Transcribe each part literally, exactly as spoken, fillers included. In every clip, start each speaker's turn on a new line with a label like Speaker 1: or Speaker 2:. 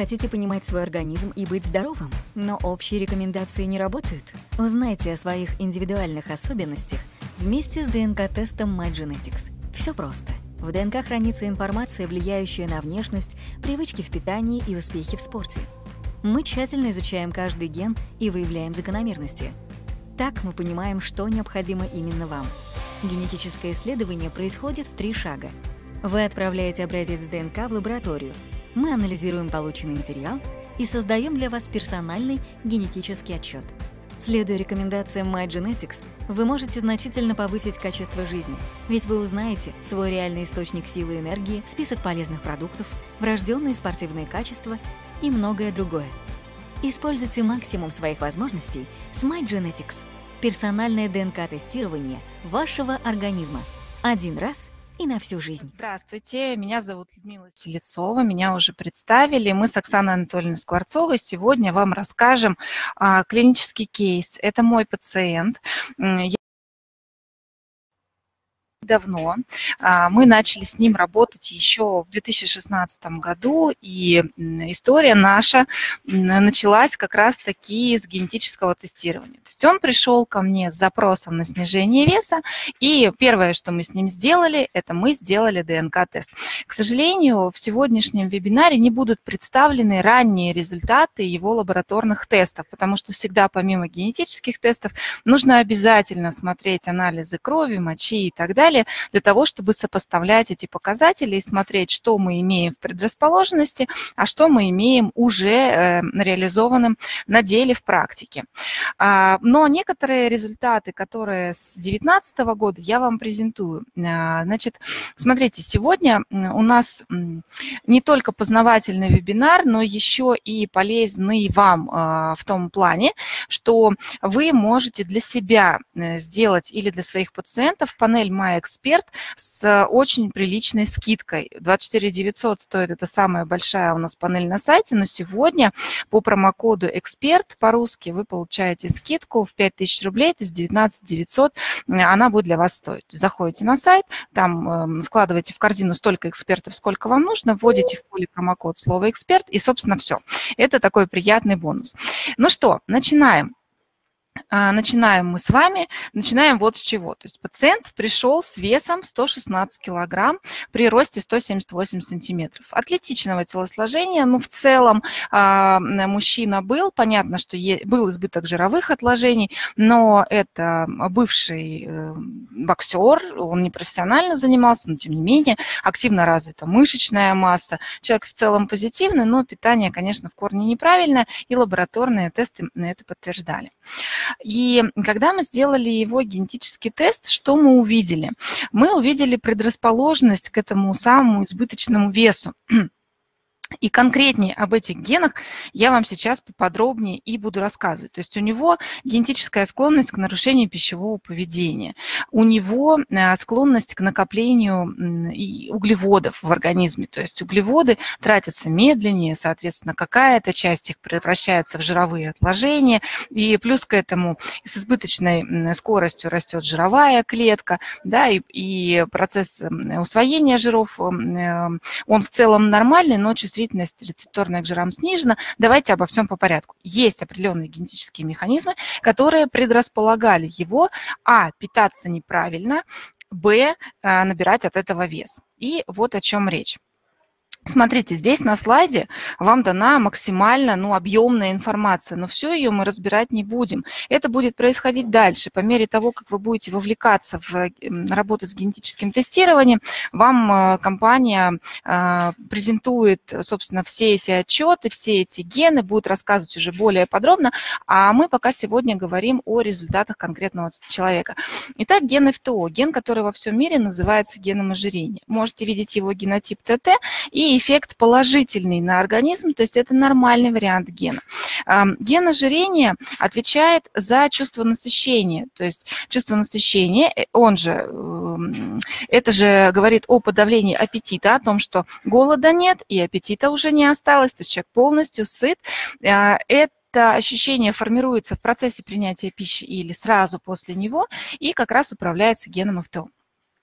Speaker 1: хотите понимать свой организм и быть здоровым, но общие рекомендации не работают? Узнайте о своих индивидуальных особенностях вместе с ДНК-тестом MyGenetics. Все просто. В ДНК хранится информация, влияющая на внешность, привычки в питании и успехи в спорте. Мы тщательно изучаем каждый ген и выявляем закономерности. Так мы понимаем, что необходимо именно вам. Генетическое исследование происходит в три шага. Вы отправляете образец ДНК в лабораторию. Мы анализируем полученный материал и создаем для вас персональный генетический отчет. Следуя рекомендациям MyGenetics, вы можете значительно повысить качество жизни, ведь вы узнаете свой реальный источник силы и энергии, список полезных продуктов, врожденные спортивные качества и многое другое. Используйте максимум своих возможностей с MyGenetics. Персональное ДНК-тестирование вашего организма. Один раз и на всю жизнь.
Speaker 2: Здравствуйте, меня зовут Людмила Селецова, меня уже представили. Мы с Оксаной Анатольевной Скворцовой сегодня вам расскажем а, клинический кейс. Это мой пациент. Я давно. Мы начали с ним работать еще в две тысячи шестнадцатом году, и история наша началась как раз-таки с генетического тестирования. То есть он пришел ко мне с запросом на снижение веса, и первое, что мы с ним сделали, это мы сделали ДНК-тест. К сожалению, в сегодняшнем вебинаре не будут представлены ранние результаты его лабораторных тестов, потому что всегда помимо генетических тестов нужно обязательно смотреть анализы крови, мочи и так далее, для того, чтобы сопоставлять эти показатели и смотреть, что мы имеем в предрасположенности, а что мы имеем уже э, реализованным на деле в практике. А, но некоторые результаты, которые с две тысячи девятнадцатого года, я вам презентую. А, значит, смотрите, сегодня у нас не только познавательный вебинар, но еще и полезный вам а, в том плане, что вы можете для себя сделать или для своих пациентов панель My Expert с очень приличной скидкой. двадцать четыре тысячи девятьсот стоит, это самая большая у нас панель на сайте, но сегодня по промокоду «Эксперт» по-русски вы получаете скидку в пять тысяч рублей, то есть девятнадцать тысяч девятьсот она будет для вас стоить. Заходите на сайт, там складываете в корзину столько экспертов, сколько вам нужно, вводите в поле промокод слово «Эксперт» и, собственно, все. Это такой приятный бонус. Ну что, начинаем. Начинаем мы с вами, начинаем вот с чего. То есть пациент пришел с весом сто шестнадцать килограмм при росте сто семьдесят восемь сантиметров. Атлетичного телосложения, ну в целом мужчина был, понятно, что был избыток жировых отложений, но это бывший боксер, он не профессионально занимался, но тем не менее активно развита мышечная масса. Человек в целом позитивный, но питание, конечно, в корне неправильное, и лабораторные тесты на это подтверждали. И когда мы сделали его генетический тест, что мы увидели? Мы увидели предрасположенность к этому самому избыточному весу. И конкретнее об этих генах я вам сейчас поподробнее и буду рассказывать. То есть у него генетическая склонность к нарушению пищевого поведения, у него склонность к накоплению углеводов в организме. То есть углеводы тратятся медленнее, соответственно, какая-то часть их превращается в жировые отложения. И плюс к этому с избыточной скоростью растет жировая клетка, да, и, и процесс усвоения жиров, он в целом нормальный, но чувствительный. Чувствительность рецепторная к жирам снижена. Давайте обо всем по порядку. Есть определенные генетические механизмы, которые предрасполагали его, а, питаться неправильно, б, набирать от этого вес. И вот о чем речь. Смотрите, здесь на слайде вам дана максимально ну, объемная информация, но все ее мы разбирать не будем. Это будет происходить дальше. По мере того, как вы будете вовлекаться в работу с генетическим тестированием, вам компания презентует, собственно, все эти отчеты, все эти гены, будет рассказывать уже более подробно, а мы пока сегодня говорим о результатах конкретного человека. Итак, ген эф тэ о, ген, который во всем мире называется геном ожирения. Можете видеть его генотип тэ тэ и эффект положительный на организм, то есть это нормальный вариант гена. Ген ожирения отвечает за чувство насыщения, то есть чувство насыщения, он же, это же говорит о подавлении аппетита, о том, что голода нет и аппетита уже не осталось, то есть человек полностью сыт. Это Это ощущение формируется в процессе принятия пищи или сразу после него и как раз управляется геном эф тэ о.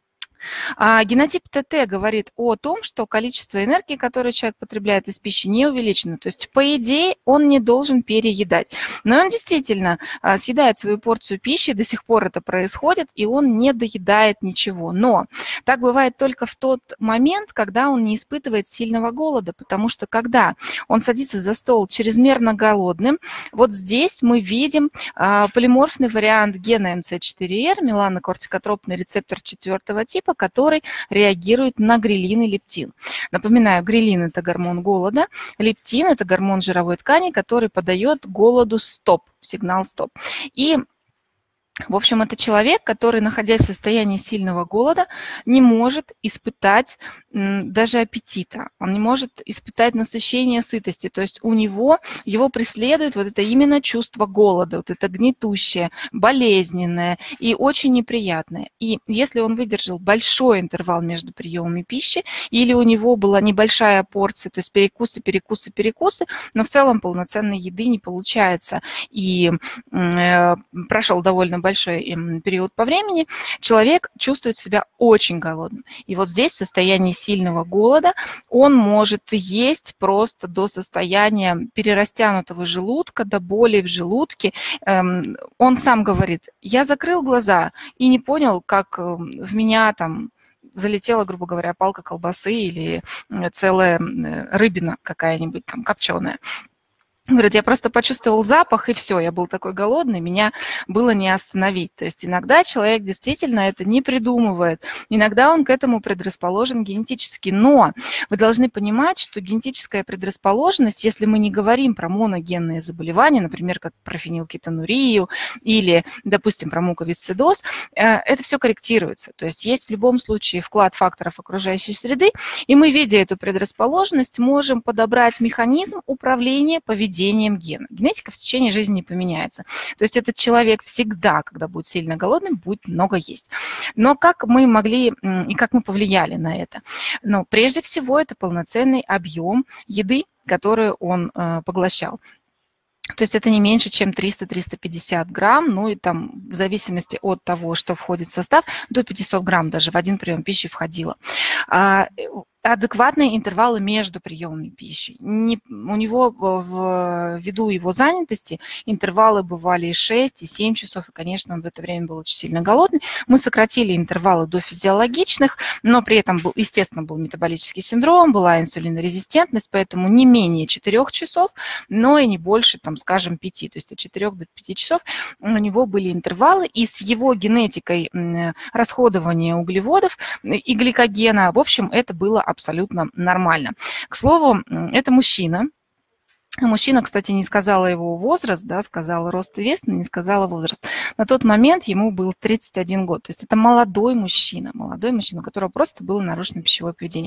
Speaker 2: А генотип ТТ говорит о том, что количество энергии, которое человек потребляет из пищи, не увеличено. То есть, по идее, он не должен переедать. Но он действительно а, съедает свою порцию пищи, до сих пор это происходит, и он не доедает ничего. Но так бывает только в тот момент, когда он не испытывает сильного голода, потому что когда он садится за стол чрезмерно голодным, вот здесь мы видим а, полиморфный вариант гена эм цэ четыре эр, меланокортикотропный рецептор четвертого типа, который реагирует на грелин и лептин. Напоминаю, грелин – это гормон голода, лептин – это гормон жировой ткани, который подает голоду стоп, сигнал стоп. И в общем, это человек, который, находясь в состоянии сильного голода, не может испытать даже аппетита, он не может испытать насыщение сытости. То есть у него, его преследует вот это именно чувство голода, вот это гнетущее, болезненное и очень неприятное. И если он выдержал большой интервал между приемами пищи, или у него была небольшая порция, то есть перекусы, перекусы, перекусы, но в целом полноценной еды не получается, и э, прошел довольно большой период по времени, человек чувствует себя очень голодным. И вот здесь, в состоянии сильного голода, он может есть просто до состояния перерастянутого желудка, до боли в желудке. Он сам говорит: я закрыл глаза и не понял, как в меня там залетела, грубо говоря, палка колбасы или целая рыбина какая-нибудь там копченая. Говорит, я просто почувствовал запах, и все, я был такой голодный, меня было не остановить. То есть иногда человек действительно это не придумывает, иногда он к этому предрасположен генетически. Но вы должны понимать, что генетическая предрасположенность, если мы не говорим про моногенные заболевания, например, как про фенилкетонурию или, допустим, про муковисцидоз, это все корректируется. То есть есть в любом случае вклад факторов окружающей среды, и мы, видя эту предрасположенность, можем подобрать механизм управления поведением гена. Генетика в течение жизни не поменяется. То есть этот человек всегда, когда будет сильно голодным, будет много есть. Но как мы могли и как мы повлияли на это? Ну, прежде всего, это полноценный объем еды, которую он э, поглощал. То есть это не меньше, чем триста — триста пятьдесят грамм, ну и там в зависимости от того, что входит в состав, до пятисот грамм даже в один прием пищи входило. Адекватные интервалы между приемами пищи. Не, у него в, ввиду его занятости интервалы бывали и шесть, и семь часов, и, конечно, он в это время был очень сильно голодный. Мы сократили интервалы до физиологичных, но при этом, был, естественно, был метаболический синдром, была инсулинорезистентность, поэтому не менее четырёх часов, но и не больше, там, скажем, пяти. То есть от четырёх до пяти часов у него были интервалы, и с его генетикой расходования углеводов и гликогена, в общем, это было абсолютно нормально. К слову, это мужчина. Мужчина, кстати, не сказала его возраст, да, сказала рост и вес, но не сказала возраст. На тот момент ему был тридцать один год. То есть это молодой мужчина, молодой мужчина, у которого просто было нарушено пищевое поведение.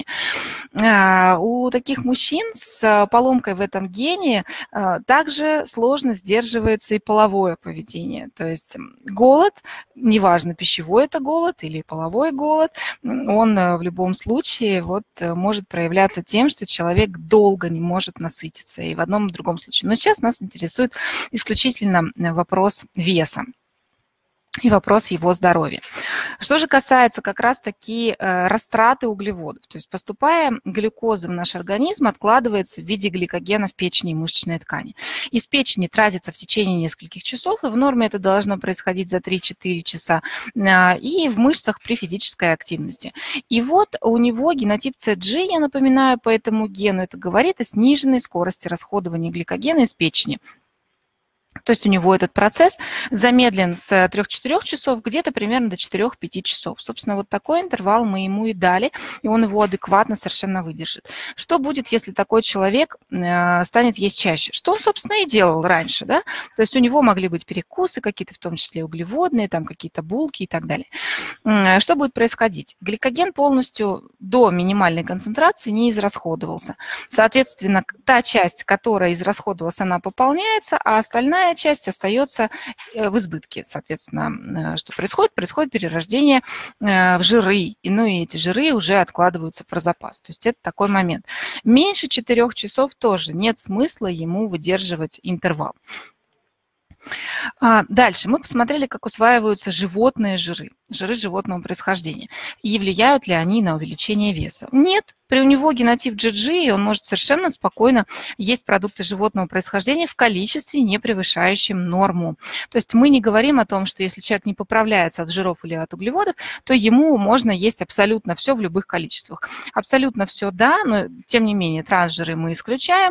Speaker 2: У таких мужчин с поломкой в этом гене также сложно сдерживается и половое поведение. То есть голод, неважно, пищевой это голод или половой голод, он в любом случае вот может проявляться тем, что человек долго не может насытиться. И в одном и в другом случае. Но сейчас нас интересует исключительно вопрос веса и вопрос его здоровья. Что же касается как раз-таки э, растраты углеводов, то есть поступая глюкоза в наш организм, откладывается в виде гликогена в печени и мышечной ткани. Из печени тратится в течение нескольких часов, и в норме это должно происходить за три-четыре часа, э, и в мышцах при физической активности. И вот у него генотип си джи, я напоминаю, по этому гену, это говорит о сниженной скорости расходования гликогена из печени. То есть у него этот процесс замедлен с трёх-четырёх часов где-то примерно до четырёх-пяти часов. Собственно, вот такой интервал мы ему и дали, и он его адекватно совершенно выдержит. Что будет, если такой человек э, станет есть чаще? Что он, собственно, и делал раньше, да? То есть у него могли быть перекусы какие-то, в том числе углеводные, там какие-то булки и так далее. Э, что будет происходить? Гликоген полностью до минимальной концентрации не израсходовался. Соответственно, та часть, которая израсходовалась, она пополняется, а остальная часть остается в избытке. Соответственно, что происходит? Происходит перерождение в жиры, и, ну и эти жиры уже откладываются про запас. То есть это такой момент. Меньше четырёх часов тоже нет смысла ему выдерживать интервал. Дальше мы посмотрели, как усваиваются животные жиры. жиры животного происхождения. И влияют ли они на увеличение веса? Нет. При у него генотип джи джи, и он может совершенно спокойно есть продукты животного происхождения в количестве, не превышающем норму. То есть мы не говорим о том, что если человек не поправляется от жиров или от углеводов, то ему можно есть абсолютно все в любых количествах. Абсолютно все, да, но тем не менее трансжиры мы исключаем,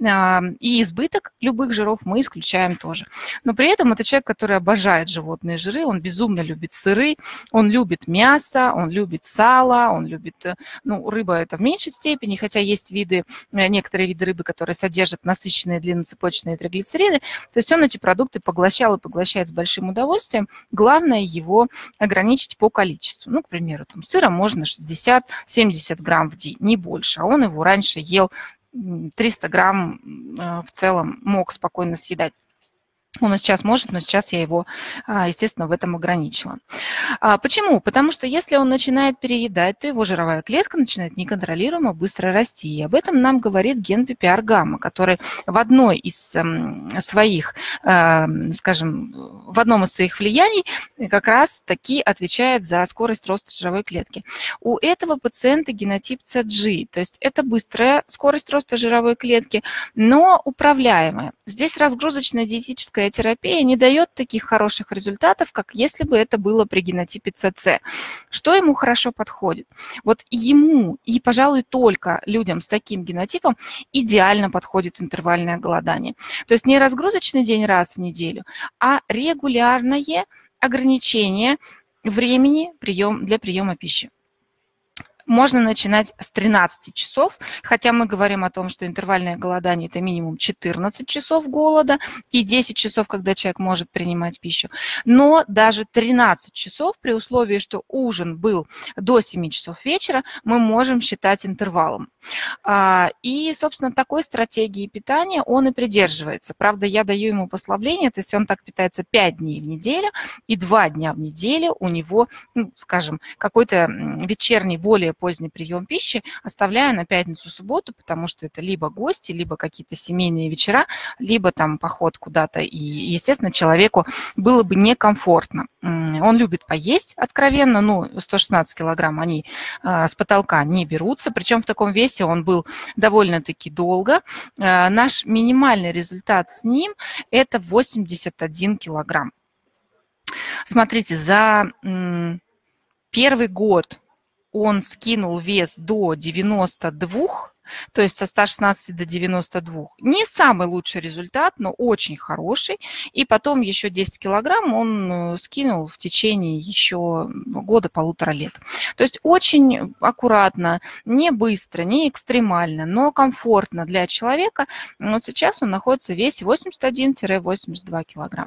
Speaker 2: и избыток любых жиров мы исключаем тоже. Но при этом это человек, который обожает животные жиры, он безумно любит сыры, он любит мясо, он любит сало, он любит, ну, рыба это в меньшей степени, хотя есть виды, некоторые виды рыбы, которые содержат насыщенные длинноцепочечные триглицериды. То есть он эти продукты поглощал и поглощает с большим удовольствием. Главное его ограничить по количеству. Ну, к примеру, там, сыра можно шестьдесят-семьдесят грамм в день, не больше. А он его раньше ел триста грамм в целом, мог спокойно съедать. Он и сейчас может, но сейчас я его, естественно, в этом ограничила. Почему? Потому что если он начинает переедать, то его жировая клетка начинает неконтролируемо быстро расти. И об этом нам говорит ген пи пи ар гамма, который в одной из своих, скажем, в одном из своих влияний как раз таки отвечает за скорость роста жировой клетки. У этого пациента генотип си джи, то есть это быстрая скорость роста жировой клетки, но управляемая. Здесь разгрузочная диетическая терапия не дает таких хороших результатов, как если бы это было при генотипе си си. Что ему хорошо подходит? Вот ему и, пожалуй, только людям с таким генотипом идеально подходит интервальное голодание. То есть не разгрузочный день раз в неделю, а регулярное ограничение времени прием, для приема пищи. Можно начинать с тринадцати часов, хотя мы говорим о том, что интервальное голодание – это минимум четырнадцать часов голода и десять часов, когда человек может принимать пищу. Но даже тринадцать часов, при условии, что ужин был до семи часов вечера, мы можем считать интервалом. И, собственно, такой стратегии питания он и придерживается. Правда, я даю ему послабление, то есть он так питается пять дней в неделю, и два дня в неделю у него, ну, скажем, какой-то вечерний, более поздний прием пищи оставляю на пятницу, субботу, потому что это либо гости, либо какие-то семейные вечера, либо там поход куда-то. И, естественно, человеку было бы некомфортно. Он любит поесть откровенно, ну, сто шестнадцать килограмм они а, с потолка не берутся, причем в таком весе он был довольно-таки долго. А, наш минимальный результат с ним – это восемьдесят один килограмм. Смотрите, за м, первый год он скинул вес до девяноста двух, то есть со ста шестнадцати до девяноста двух. Не самый лучший результат, но очень хороший. И потом еще десять килограмм он скинул в течение еще года-полутора лет. То есть очень аккуратно, не быстро, не экстремально, но комфортно для человека. Вот сейчас он находится в весе восемьдесят один — восемьдесят два килограмма.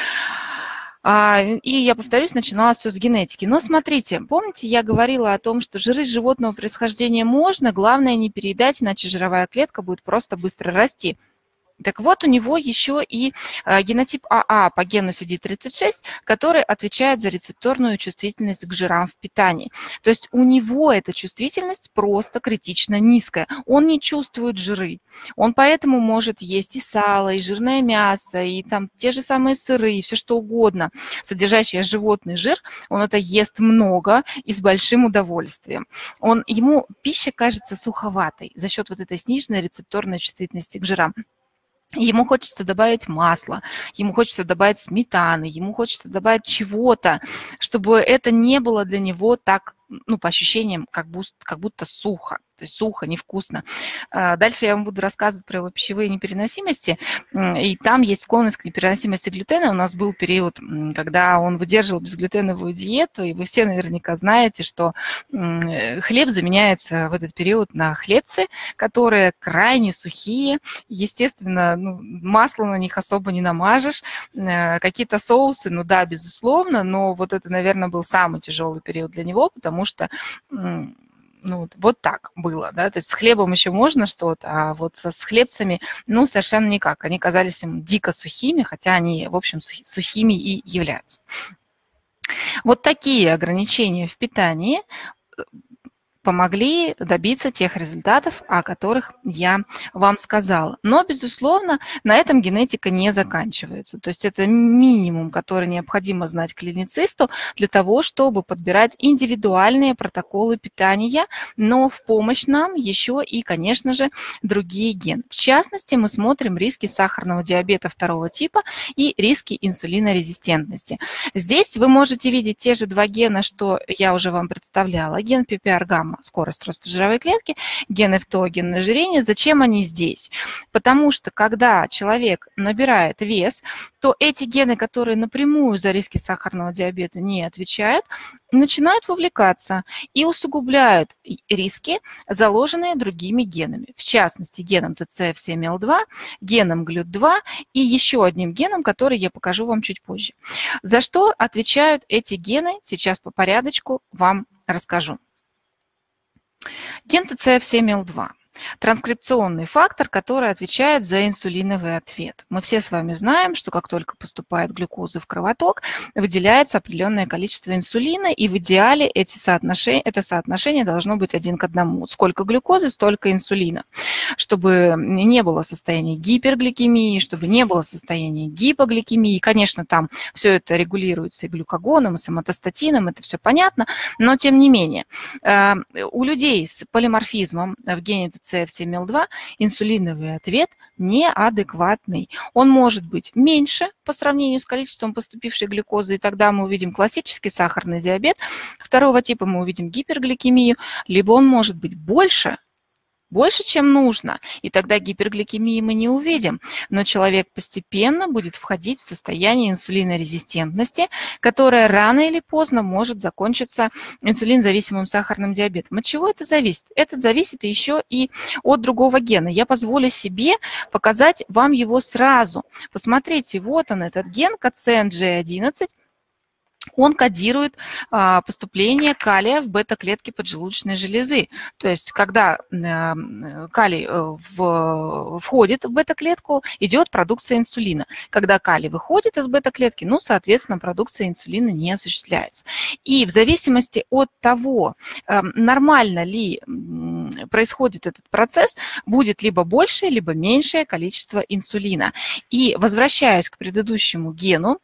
Speaker 2: И я повторюсь, начиналось все с генетики. Но смотрите, помните, я говорила о том, что жиры животного происхождения можно, главное не переедать, иначе жировая клетка будет просто быстро расти. Так вот, у него еще и генотип а а по гену си ди тридцать шесть, который отвечает за рецепторную чувствительность к жирам в питании. То есть у него эта чувствительность просто критично низкая. Он не чувствует жиры. Он поэтому может есть и сало, и жирное мясо, и там те же самые сыры, и все что угодно, содержащее животный жир. Он это ест много и с большим удовольствием. Он, ему пища кажется суховатой за счет вот этой сниженной рецепторной чувствительности к жирам. Ему хочется добавить масло, ему хочется добавить сметаны, ему хочется добавить чего-то, чтобы это не было для него так, ну, по ощущениям, как будто, как будто сухо. То есть сухо, невкусно. Дальше я вам буду рассказывать про его пищевые непереносимости. И там есть склонность к непереносимости глютена. У нас был период, когда он выдерживал безглютеновую диету, и вы все наверняка знаете, что хлеб заменяется в этот период на хлебцы, которые крайне сухие. Естественно, ну, масло на них особо не намажешь. Какие-то соусы, ну да, безусловно, но вот это, наверное, был самый тяжелый период для него, потому что... Ну, вот так было, да, то есть с хлебом еще можно что-то, а вот с хлебцами, ну, совершенно никак. Они казались им дико сухими, хотя они, в общем, сухими и являются. Вот такие ограничения в питании помогли добиться тех результатов, о которых я вам сказала. Но, безусловно, на этом генетика не заканчивается. То есть это минимум, который необходимо знать клиницисту для того, чтобы подбирать индивидуальные протоколы питания, но в помощь нам еще и, конечно же, другие гены. В частности, мы смотрим риски сахарного диабета второго типа и риски инсулинорезистентности. Здесь вы можете видеть те же два гена, что я уже вам представляла. Ген пи пи ар гамма, скорость роста жировой клетки, ген эф тэ о, ген ожирения. Зачем они здесь? Потому что когда человек набирает вес, то эти гены, которые напрямую за риски сахарного диабета не отвечают, начинают вовлекаться и усугубляют риски, заложенные другими генами. В частности, геном тэ цэ эф семь эл два, геном глют два и еще одним геном, который я покажу вам чуть позже. За что отвечают эти гены, сейчас по порядочку вам расскажу. Ген тэ цэ эф семь эл два. Транскрипционный фактор, который отвечает за инсулиновый ответ. Мы все с вами знаем, что как только поступает глюкоза в кровоток, выделяется определенное количество инсулина, и в идеале эти соотношения, это соотношение должно быть один к одному. Сколько глюкозы, столько инсулина. Чтобы не было состояния гипергликемии, чтобы не было состояния гипогликемии. Конечно, там все это регулируется и глюкагоном, и соматостатином, это все понятно, но тем не менее. У людей с полиморфизмом в гене тэ цэ эф семь эл два инсулиновый ответ неадекватный. Он может быть меньше по сравнению с количеством поступившей глюкозы, и тогда мы увидим классический сахарный диабет. Второго типа мы увидим гипергликемию, либо он может быть больше, больше, чем нужно, и тогда гипергликемии мы не увидим. Но человек постепенно будет входить в состояние инсулинорезистентности, которое рано или поздно может закончиться инсулинзависимым сахарным диабетом. От чего это зависит? Это зависит еще и от другого гена. Я позволю себе показать вам его сразу. Посмотрите, вот он, этот ген ка си эн джи одиннадцать. Он кодирует а, поступление калия в бета-клетки поджелудочной железы. То есть, когда а, калий в, входит в бета-клетку, идет продукция инсулина. Когда калий выходит из бета-клетки, ну, соответственно, продукция инсулина не осуществляется. И в зависимости от того, а, нормально ли происходит этот процесс, будет либо большее, либо меньшее количество инсулина. И возвращаясь к предыдущему гену,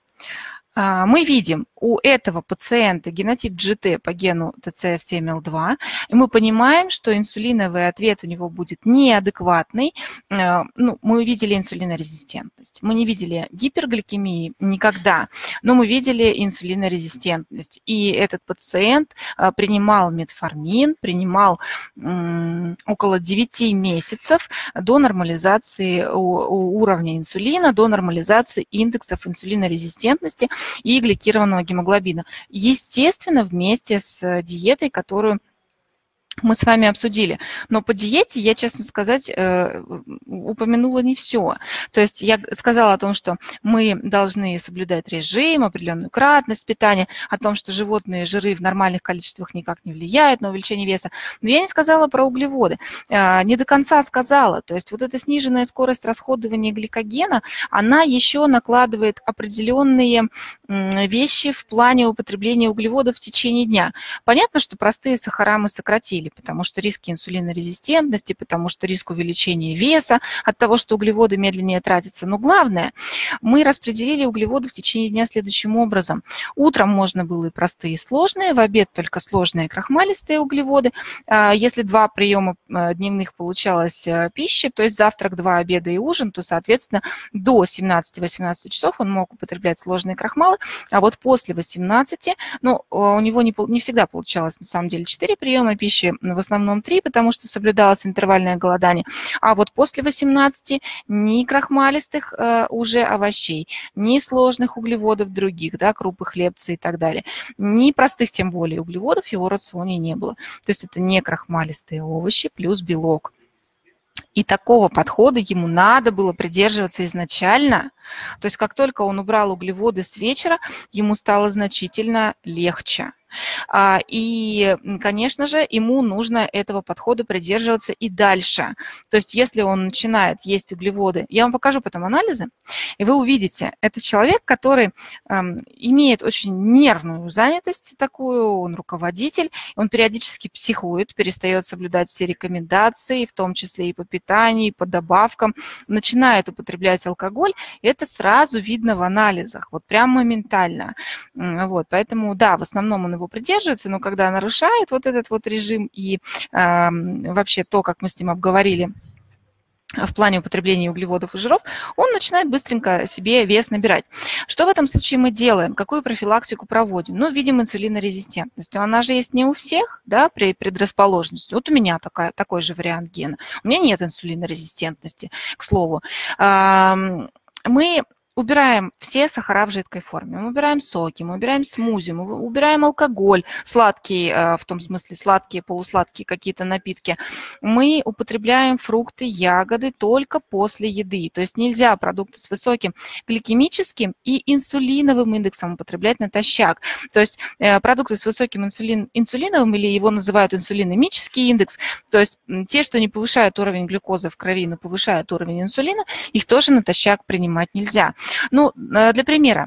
Speaker 2: мы видим у этого пациента генотип джи ти по гену тэ цэ эф семь эл два, и мы понимаем, что инсулиновый ответ у него будет неадекватный. Ну, мы видели инсулинорезистентность. Мы не видели гипергликемии никогда, но мы видели инсулинорезистентность. И этот пациент принимал метформин, принимал около девяти месяцев до нормализации уровня инсулина, до нормализации индексов инсулинорезистентности и гликированного гемоглобина. Естественно, вместе с диетой, которую мы с вами обсудили. Но по диете я, честно сказать, упомянула не все. То есть я сказала о том, что мы должны соблюдать режим, определенную кратность питания, о том, что животные жиры в нормальных количествах никак не влияют на увеличение веса. Но я не сказала про углеводы. Не до конца сказала. То есть вот эта сниженная скорость расходования гликогена, она еще накладывает определенные вещи в плане употребления углеводов в течение дня. Понятно, что простые сахара мы сократили, потому что риски инсулинорезистентности, потому что риск увеличения веса от того, что углеводы медленнее тратятся. Но главное, мы распределили углеводы в течение дня следующим образом. Утром можно было и простые, и сложные, в обед только сложные крахмалистые углеводы. Если два приема дневных получалось пищи, то есть завтрак, два обеда и ужин, то, соответственно, до семнадцати-восемнадцати часов он мог употреблять сложные крахмалы, а вот после восемнадцати, ну, у него не, не всегда получалось, на самом деле, четыре приема пищи, в основном три, потому что соблюдалось интервальное голодание. А вот после восемнадцати ни крахмалистых э, уже овощей, ни сложных углеводов других, да, крупы, хлебцы и так далее, ни простых, тем более, углеводов в его рационе не было. То есть это не крахмалистые овощи плюс белок. И такого подхода ему надо было придерживаться изначально. То есть как только он убрал углеводы с вечера, ему стало значительно легче. И, конечно же, ему нужно этого подхода придерживаться и дальше. То есть если он начинает есть углеводы, я вам покажу потом анализы, и вы увидите, это человек, который эм, имеет очень нервную занятость такую, он руководитель, он периодически психует, перестает соблюдать все рекомендации, в том числе и по питанию, и по добавкам, начинает употреблять алкоголь, это сразу видно в анализах, вот прям моментально. Вот, поэтому, да, в основном он его придерживается, но когда нарушает вот этот вот режим и э, вообще то, как мы с ним обговорили, в плане употребления углеводов и жиров, он начинает быстренько себе вес набирать. Что в этом случае мы делаем? Какую профилактику проводим? Ну, видим инсулинорезистентность. Она же есть не у всех, да, при предрасположенности. Вот у меня такая, такой же вариант гена. У меня нет инсулинорезистентности, к слову. Мы убираем все сахара в жидкой форме, мы убираем соки, мы убираем смузи, мы убираем алкоголь, сладкие, в том смысле сладкие, полусладкие какие-то напитки. Мы употребляем фрукты, ягоды только после еды. То есть нельзя продукты с высоким гликемическим и инсулиновым индексом употреблять натощак. То есть продукты с высоким инсулин, инсулиновым, или его называют инсулинемический индекс, то есть те, что не повышают уровень глюкозы в крови, но повышают уровень инсулина, их тоже натощак принимать нельзя. Ну, для примера,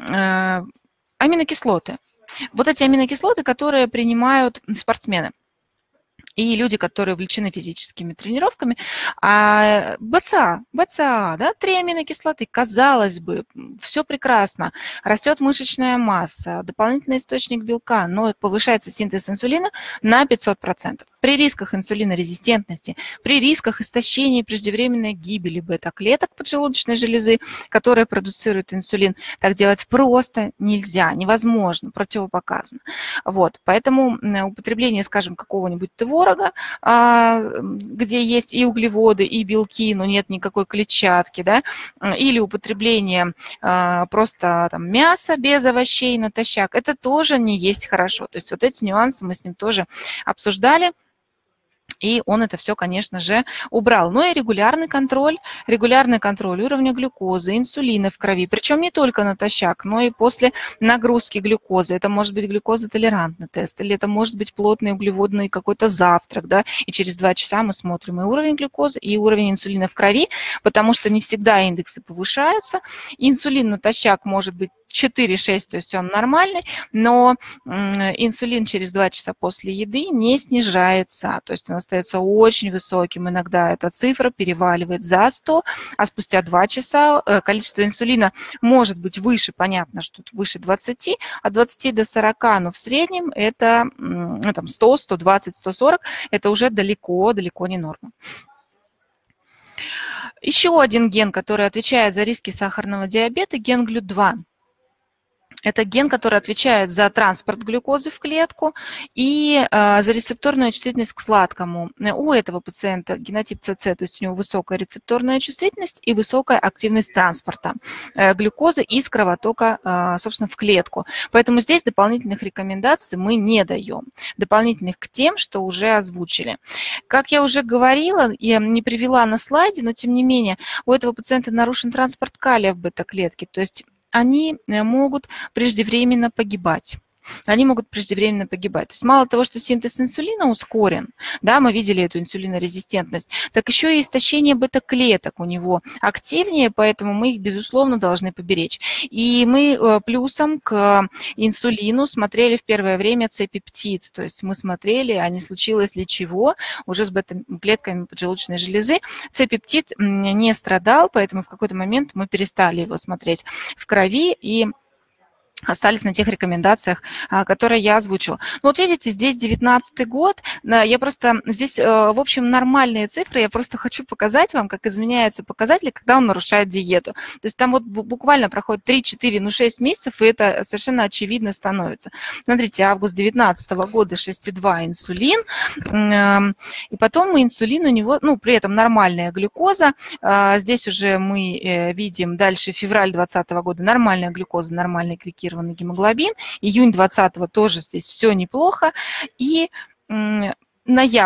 Speaker 2: аминокислоты. Вот эти аминокислоты, которые принимают спортсмены и люди, которые увлечены физическими тренировками, а БЦА, БЦА, да, три аминокислоты, казалось бы, все прекрасно, растет мышечная масса, дополнительный источник белка, но повышается синтез инсулина на пятьсот процентов. При рисках инсулинорезистентности, при рисках истощения и преждевременной гибели бета-клеток поджелудочной железы, которые продуцируют инсулин, так делать просто нельзя, невозможно, противопоказано. Вот, поэтому употребление, скажем, какого-нибудь творога, где есть и углеводы, и белки, но нет никакой клетчатки, да, или употребление просто там мяса без овощей натощак, это тоже не есть хорошо. То есть вот эти нюансы мы с ним тоже обсуждали. И он это все, конечно же, убрал. Но и регулярный контроль, регулярный контроль уровня глюкозы, инсулина в крови. Причем не только натощак, но и после нагрузки глюкозы. Это может быть глюкозотолерантный тест, или это может быть плотный углеводный какой-то завтрак, да, и через два часа мы смотрим и уровень глюкозы, и уровень инсулина в крови, потому что не всегда индексы повышаются. Инсулин натощак может быть четыре-шесть, то есть он нормальный, но инсулин через два часа после еды не снижается, то есть он остается очень высоким. Иногда эта цифра переваливает за сто, а спустя два часа количество инсулина может быть выше, понятно, что выше двадцати, от двадцати до сорока, но в среднем это там, сто, сто двадцать, сто сорок, это уже далеко, далеко не норма. Еще один ген, который отвечает за риски сахарного диабета, ген глют два. Это ген, который отвечает за транспорт глюкозы в клетку и э, за рецепторную чувствительность к сладкому. У этого пациента генотип ЦЦ, то есть у него высокая рецепторная чувствительность и высокая активность транспорта э, глюкозы из кровотока, э, собственно, в клетку. Поэтому здесь дополнительных рекомендаций мы не даем, дополнительных к тем, что уже озвучили. Как я уже говорила, я не привела на слайде, но тем не менее у этого пациента нарушен транспорт калия в бета-клетке, то есть они могут преждевременно погибать. Они могут преждевременно погибать. То есть мало того, что синтез инсулина ускорен, да, мы видели эту инсулинорезистентность, так еще и истощение бета-клеток у него активнее, поэтому мы их, безусловно, должны поберечь. И мы плюсом к инсулину смотрели в первое время С-пептид, то есть мы смотрели, а не случилось ли чего уже с бета-клетками поджелудочной железы. С-пептид не страдал, поэтому в какой-то момент мы перестали его смотреть в крови и остались на тех рекомендациях, которые я озвучила. Ну, вот видите, здесь девятнадцатый год, я просто, здесь, в общем, нормальные цифры, я просто хочу показать вам, как изменяются показатели, когда он нарушает диету. То есть там вот буквально проходит три-четыре, ну, шесть месяцев, и это совершенно очевидно становится. Смотрите, август девятнадцатого года шесть и два инсулин, и потом инсулин у него, ну, при этом нормальная глюкоза, здесь уже мы видим дальше февраль двадцатого года нормальная глюкоза, нормальный гликированный гемоглобин, июнь двадцатого тоже здесь все неплохо, и ноябрь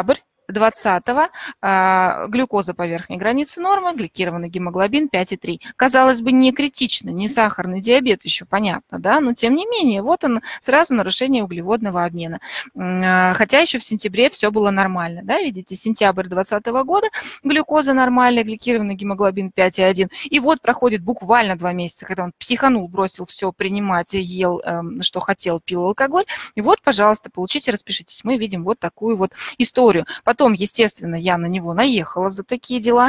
Speaker 2: двадцатого а, глюкоза по верхней границе нормы, гликированный гемоглобин пять и три. Казалось бы, не критично, не сахарный диабет, еще понятно, да, но тем не менее, вот он, сразу нарушение углеводного обмена. Хотя еще в сентябре все было нормально, да, видите, сентябрь двадцатого года, глюкоза нормальная, гликированный гемоглобин пять и один. И вот проходит буквально два месяца, когда он психанул, бросил все принимать, ел, что хотел, пил алкоголь. И вот, пожалуйста, получите, распишитесь. Мы видим вот такую вот историю. Потом, естественно, я на него наехала за такие дела,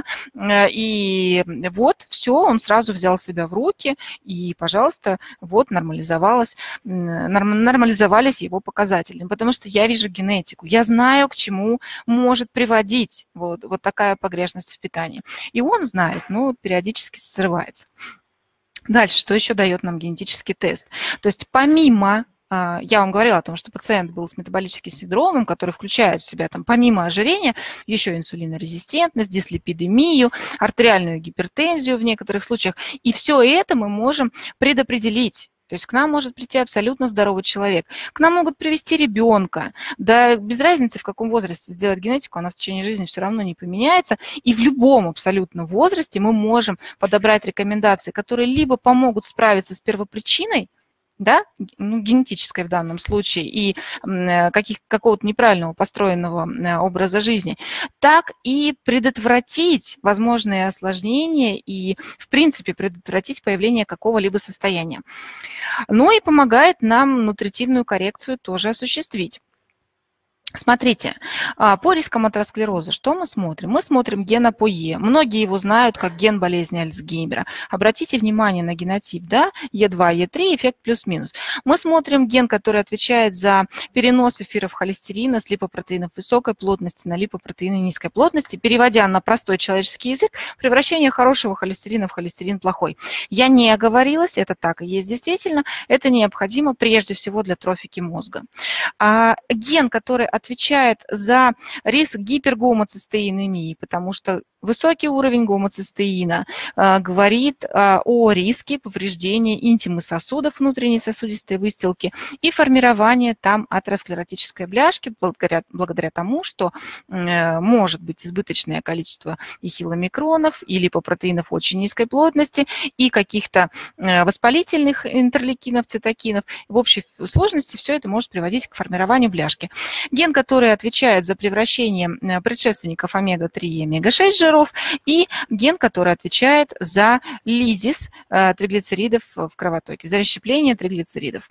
Speaker 2: и вот все, он сразу взял себя в руки, и, пожалуйста, вот нормализовалось, нормализовались его показатели, потому что я вижу генетику, я знаю, к чему может приводить вот, вот такая погрешность в питании, и он знает, но периодически срывается. Дальше, что еще дает нам генетический тест? То есть помимо я вам говорила о том, что пациент был с метаболическим синдромом, который включает в себя, там, помимо ожирения, еще инсулинорезистентность, дислипидемию, артериальную гипертензию в некоторых случаях. И все это мы можем предопределить. То есть к нам может прийти абсолютно здоровый человек. К нам могут привести ребенка. Да без разницы, в каком возрасте сделать генетику, она в течение жизни все равно не поменяется. И в любом абсолютно возрасте мы можем подобрать рекомендации, которые либо помогут справиться с первопричиной, да, ну, генетической в данном случае, и каких, какого-то неправильного построенного образа жизни, так и предотвратить возможные осложнения и, в принципе, предотвратить появление какого-либо состояния. Ну и помогает нам нутритивную коррекцию тоже осуществить. Смотрите, по рискам атеросклероза что мы смотрим? Мы смотрим ген АПОЕ. Многие его знают как ген болезни Альцгеймера. Обратите внимание на генотип, да, Е два, Е три, эффект плюс-минус. Мы смотрим ген, который отвечает за перенос эфиров холестерина с липопротеинов высокой плотности на липопротеины низкой плотности, переводя на простой человеческий язык, превращение хорошего холестерина в холестерин плохой. Я не оговорилась, это так и есть действительно, это необходимо прежде всего для трофики мозга. А ген, который отвечает за риск гипергомоцистеинемии, потому что высокий уровень гомоцистеина э, говорит э, о риске повреждения интимы сосудов внутренней сосудистой выстилки и формирования там атеросклеротической бляшки благодаря, благодаря тому, что э, может быть избыточное количество и хиломикронов, и липопротеинов очень низкой плотности, и каких-то э, воспалительных интерлейкинов, цитокинов. В общей сложности все это может приводить к формированию бляшки. Ген, который отвечает за превращение предшественников омега три и омега шесть жиров, и ген, который отвечает за лизис триглицеридов в кровотоке, за расщепление триглицеридов.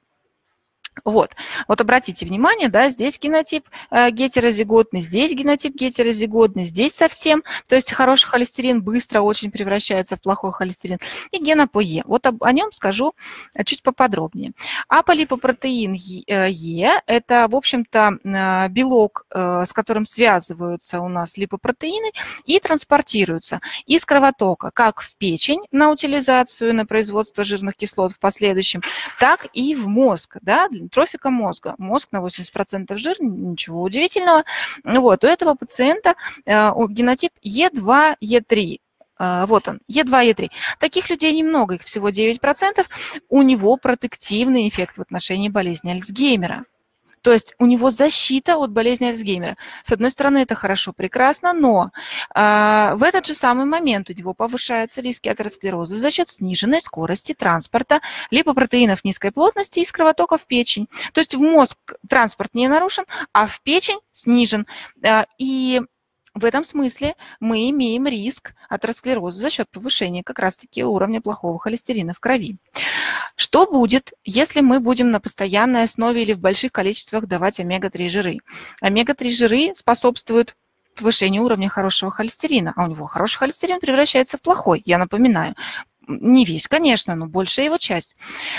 Speaker 2: Вот. Вот обратите внимание, да, здесь генотип э, гетерозиготный, здесь генотип гетерозиготный, здесь совсем, то есть хороший холестерин быстро очень превращается в плохой холестерин, и ген АПОЕ. Вот об, о нем скажу чуть поподробнее. Аполипопротеин Е – это, в общем-то, белок, э, с которым связываются у нас липопротеины и транспортируются из кровотока как в печень на утилизацию, на производство жирных кислот в последующем, так и в мозг, да, трофика мозга. Мозг на восемьдесят процентов жир, ничего удивительного. Вот, у этого пациента э, генотип Е два, Е три. Э, вот он, Е два, Е три. Таких людей немного, их всего девять процентов. У него протективный эффект в отношении болезни Альцгеймера. То есть у него защита от болезни Альцгеймера. С одной стороны, это хорошо, прекрасно, но э, в этот же самый момент у него повышаются риски атеросклероза за счет сниженной скорости транспорта липопротеинов низкой плотности из кровотока в печень. То есть в мозг транспорт не нарушен, а в печень снижен. Э, и в этом смысле мы имеем риск атеросклероза за счет повышения как раз-таки уровня плохого холестерина в крови. Что будет, если мы будем на постоянной основе или в больших количествах давать омега три жиры? омега три жиры способствуют повышению уровня хорошего холестерина, а у него хороший холестерин превращается в плохой, я напоминаю. Не весь, конечно, но большая его часть.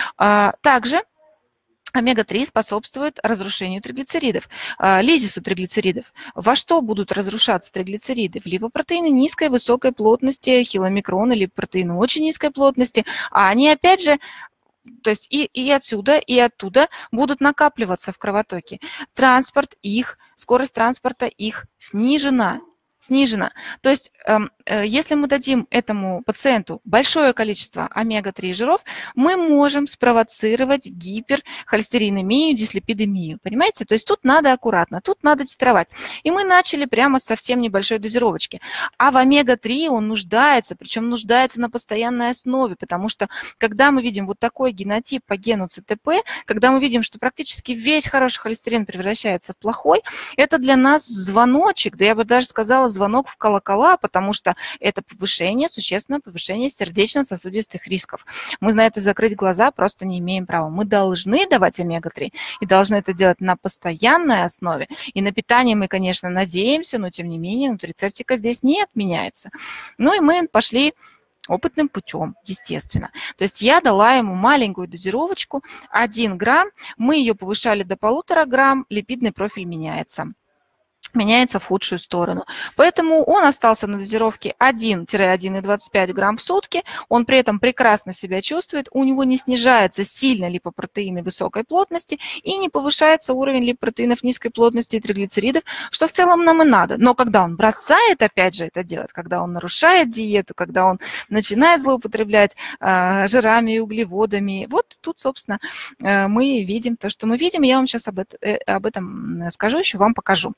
Speaker 2: Также омега три способствует разрушению триглицеридов, лизису триглицеридов. Во что будут разрушаться триглицериды? В липопротеины низкой, высокой плотности, хиломикроны, липопротеины очень низкой плотности, а они опять же, то есть и, и отсюда, и оттуда будут накапливаться в кровотоке. Транспорт их, скорость транспорта их снижена. снижена. То есть эм, если мы дадим этому пациенту большое количество омега три жиров, мы можем спровоцировать гиперхолестеринемию, дислипидемию. Понимаете? То есть тут надо аккуратно, тут надо титровать. И мы начали прямо с совсем небольшой дозировочки. А в омега три он нуждается, причем нуждается на постоянной основе, потому что когда мы видим вот такой генотип по гену цэ тэ пэ, когда мы видим, что практически весь хороший холестерин превращается в плохой, это для нас звоночек, да я бы даже сказала звонок в колокола, потому что это повышение, существенное повышение сердечно-сосудистых рисков. Мы на это закрыть глаза просто не имеем права. Мы должны давать омега три и должны это делать на постоянной основе. И на питание мы, конечно, надеемся, но тем не менее нутрицептика здесь не отменяется. Ну и мы пошли опытным путем, естественно. То есть я дала ему маленькую дозировочку, один грамм, мы ее повышали до полутора грамм, липидный профиль меняется. меняется в худшую сторону. Поэтому он остался на дозировке один — один и двадцать пять грамм в сутки. Он при этом прекрасно себя чувствует. У него не снижается сильно липопротеины высокой плотности и не повышается уровень липопротеинов низкой плотности и триглицеридов, что в целом нам и надо. Но когда он бросает, опять же, это делать, когда он нарушает диету, когда он начинает злоупотреблять э, жирами и углеводами, вот тут, собственно, э, мы видим то, что мы видим. Я вам сейчас об, это, э, об этом скажу, еще вам покажу.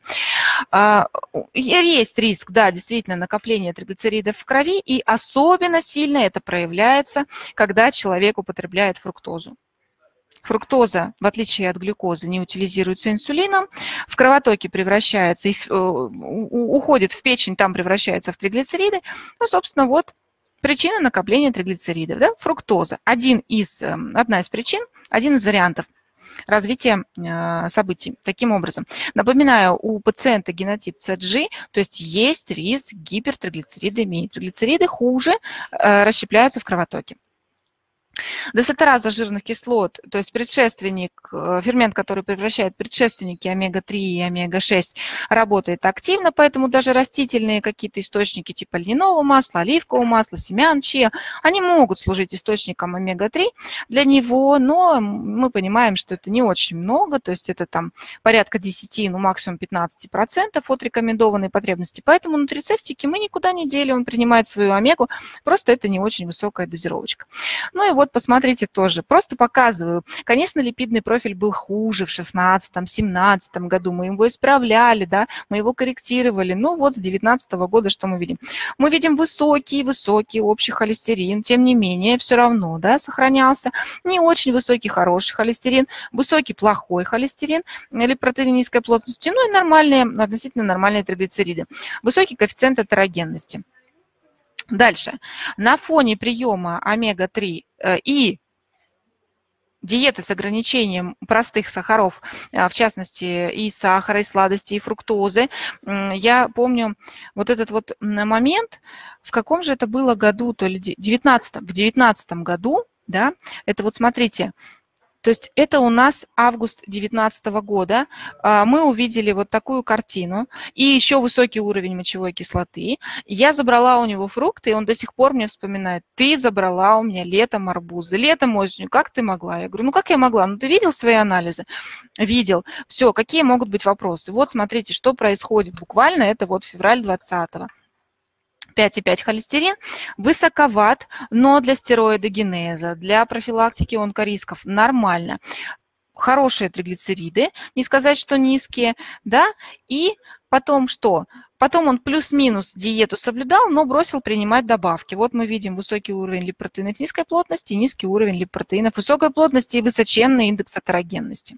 Speaker 2: Есть риск, да, действительно, накопления триглицеридов в крови, и особенно сильно это проявляется, когда человек употребляет фруктозу. Фруктоза, в отличие от глюкозы, не утилизируется инсулином, в кровотоке превращается, уходит в печень, там превращается в триглицериды. Ну, собственно, вот причина накопления триглицеридов. Да? Фруктоза. Один из, одна из причин, один из вариантов развития событий. Таким образом, напоминаю, у пациента генотип цэ джи, то есть есть риск гипертриглицеридемии. Триглицериды хуже расщепляются в кровотоке. Десатераза жирных кислот, то есть предшественник, фермент, который превращает предшественники омега три и омега шесть, работает активно, поэтому даже растительные какие-то источники типа льняного масла, оливкового масла, семян чиа, они могут служить источником омега три для него, но мы понимаем, что это не очень много, то есть это там порядка десяти, ну максимум пятнадцати процентов от рекомендованной потребности, поэтому нутрицептики мы никуда не дели, он принимает свою омегу, просто это не очень высокая дозировочка. Ну и вот посмотрите тоже, просто показываю. Конечно, липидный профиль был хуже в шестнадцатом-семнадцатом году, мы его исправляли, да, мы его корректировали. Ну вот с две тысячи девятнадцатого года что мы видим? Мы видим высокий-высокий общий холестерин, тем не менее, все равно, да, сохранялся. Не очень высокий, хороший холестерин, высокий, плохой холестерин, или протеин низкой плотности, ну и нормальные, относительно нормальные триглицериды. Высокий коэффициент атерогенности. Дальше. На фоне приема омега три и диеты с ограничением простых сахаров, в частности, и сахара, и сладости, и фруктозы, я помню вот этот вот момент, в каком же это было году, то ли девятнадцатом, в девятнадцатом году, да, это вот смотрите, то есть это у нас август две тысячи девятнадцатого года. Мы увидели вот такую картину и еще высокий уровень мочевой кислоты. Я забрала у него фрукты, и он до сих пор мне вспоминает: ты забрала у меня летом арбузы, летом, осенью, как ты могла? Я говорю, ну как я могла? Ну ты видел свои анализы? Видел. Все, какие могут быть вопросы? Вот смотрите, что происходит буквально, это вот февраль двадцатого. пять и пять холестерин высоковат, но для стероидогенеза, для профилактики онкорисков нормально. Хорошие триглицериды, не сказать, что низкие, да, и потом что? Потом он плюс-минус диету соблюдал, но бросил принимать добавки. Вот мы видим высокий уровень липопротеинов низкой плотности, низкий уровень липопротеинов высокой плотности и высоченный индекс атерогенности.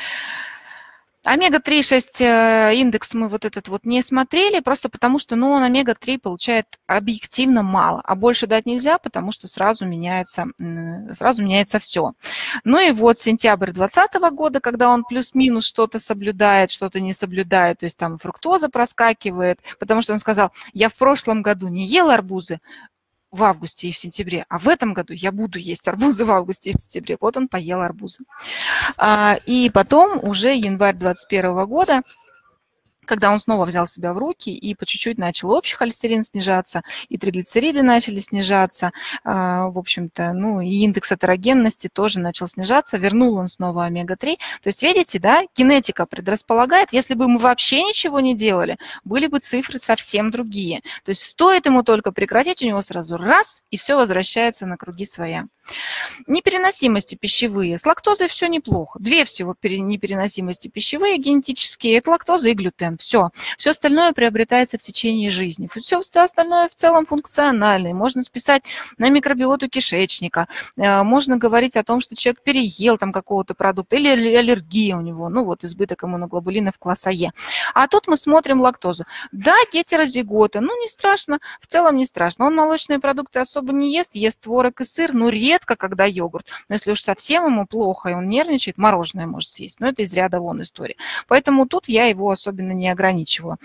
Speaker 2: омега три шесть индекс мы вот этот вот не смотрели, просто потому что, ну, он омега три получает объективно мало, а больше дать нельзя, потому что сразу меняется, сразу меняется все. Ну и вот сентябрь двадцатого года, когда он плюс-минус что-то соблюдает, что-то не соблюдает, то есть там фруктоза проскакивает, потому что он сказал: я в прошлом году не ел арбузы в августе и в сентябре, а в этом году я буду есть арбузы в августе и в сентябре. Вот он поел арбузы. И потом уже январь двадцать первого года, когда он снова взял себя в руки и по чуть-чуть начал общий холестерин снижаться, и триглицериды начали снижаться, в общем-то, ну и индекс атерогенности тоже начал снижаться, вернул он снова омега три. То есть, видите, да, генетика предрасполагает. Если бы мы вообще ничего не делали, были бы цифры совсем другие. То есть стоит ему только прекратить, у него сразу раз, и все возвращается на круги своя. Непереносимости пищевые. С лактозой все неплохо. Две всего непереносимости пищевые, генетические, это лактоза и глютен. Все. Все остальное приобретается в течение жизни. Все остальное в целом функциональное. Можно списать на микробиоту кишечника. Можно говорить о том, что человек переел там какого-то продукта или аллергия у него. Ну вот избыток иммуноглобулинов класса Е. А тут мы смотрим лактозу. Да, гетерозиготы. Ну не страшно. В целом не страшно. Он молочные продукты особо не ест. Ест творог и сыр. Но редко, когда йогурт. Но если уж совсем ему плохо, и он нервничает, мороженое может съесть. Но это из ряда вон история. Поэтому тут я его особенно не ограничивала.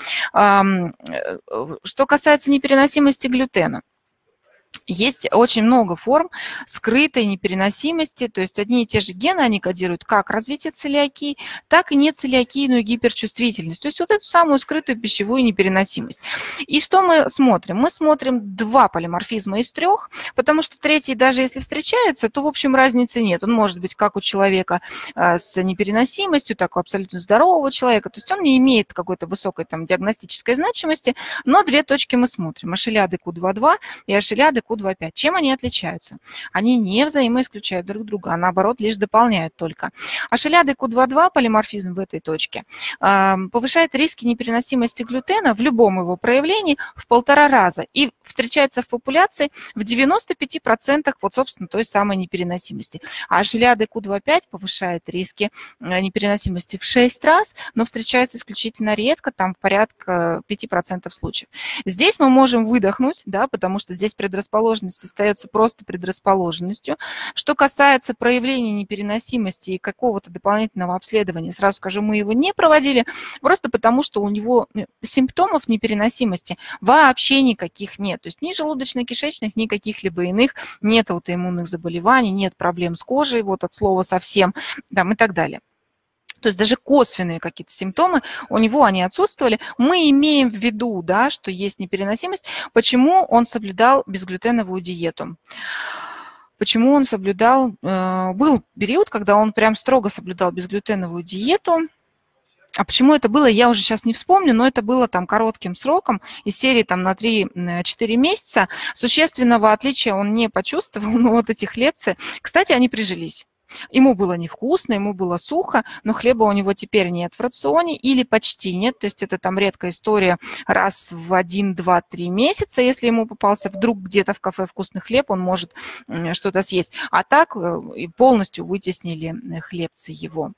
Speaker 2: Что касается непереносимости глютена. Есть очень много форм скрытой непереносимости, то есть одни и те же гены, они кодируют как развитие целиакии, так и нецелиакийную гиперчувствительность, то есть вот эту самую скрытую пищевую непереносимость. И что мы смотрим? Мы смотрим два полиморфизма из трех, потому что третий, даже если встречается, то в общем разницы нет. Он может быть как у человека с непереносимостью, так и у абсолютно здорового человека, то есть он не имеет какой-то высокой там диагностической значимости, но две точки мы смотрим, ашелиады ку два два и ашелиады ку два пять. Чем они отличаются? Они не взаимоисключают друг друга, а наоборот лишь дополняют только. Ашелиады ку два два, полиморфизм в этой точке, повышает риски непереносимости глютена в любом его проявлении в полтора раза и встречается в популяции в девяноста пяти процентах вот, собственно, той самой непереносимости. А ашелиады ку два пять повышает риски непереносимости в шесть раз, но встречается исключительно редко, там порядка пяти процентов случаев. Здесь мы можем выдохнуть, да, потому что здесь предрасположенность остается просто предрасположенностью. Что касается проявления непереносимости и какого-то дополнительного обследования, сразу скажу, мы его не проводили, просто потому что у него симптомов непереносимости вообще никаких нет. То есть ни желудочно-кишечных, ни каких-либо иных, нет аутоиммунных заболеваний, нет проблем с кожей, вот от слова совсем, там, и так далее. То есть даже косвенные какие-то симптомы у него они отсутствовали. Мы имеем в виду, да, что есть непереносимость. Почему он соблюдал безглютеновую диету? Почему он соблюдал... Был период, когда он прям строго соблюдал безглютеновую диету. А почему это было, я уже сейчас не вспомню, но это было там коротким сроком, из серии там на три-четыре месяца. Существенного отличия он не почувствовал, но вот этих лекций, кстати, они прижились. Ему было невкусно, ему было сухо, но хлеба у него теперь нет в рационе или почти нет. То есть это там редкая история раз в один, два, три месяца. Если ему попался вдруг где-то в кафе вкусный хлеб, он может что-то съесть. А так полностью вытеснили хлебцы его.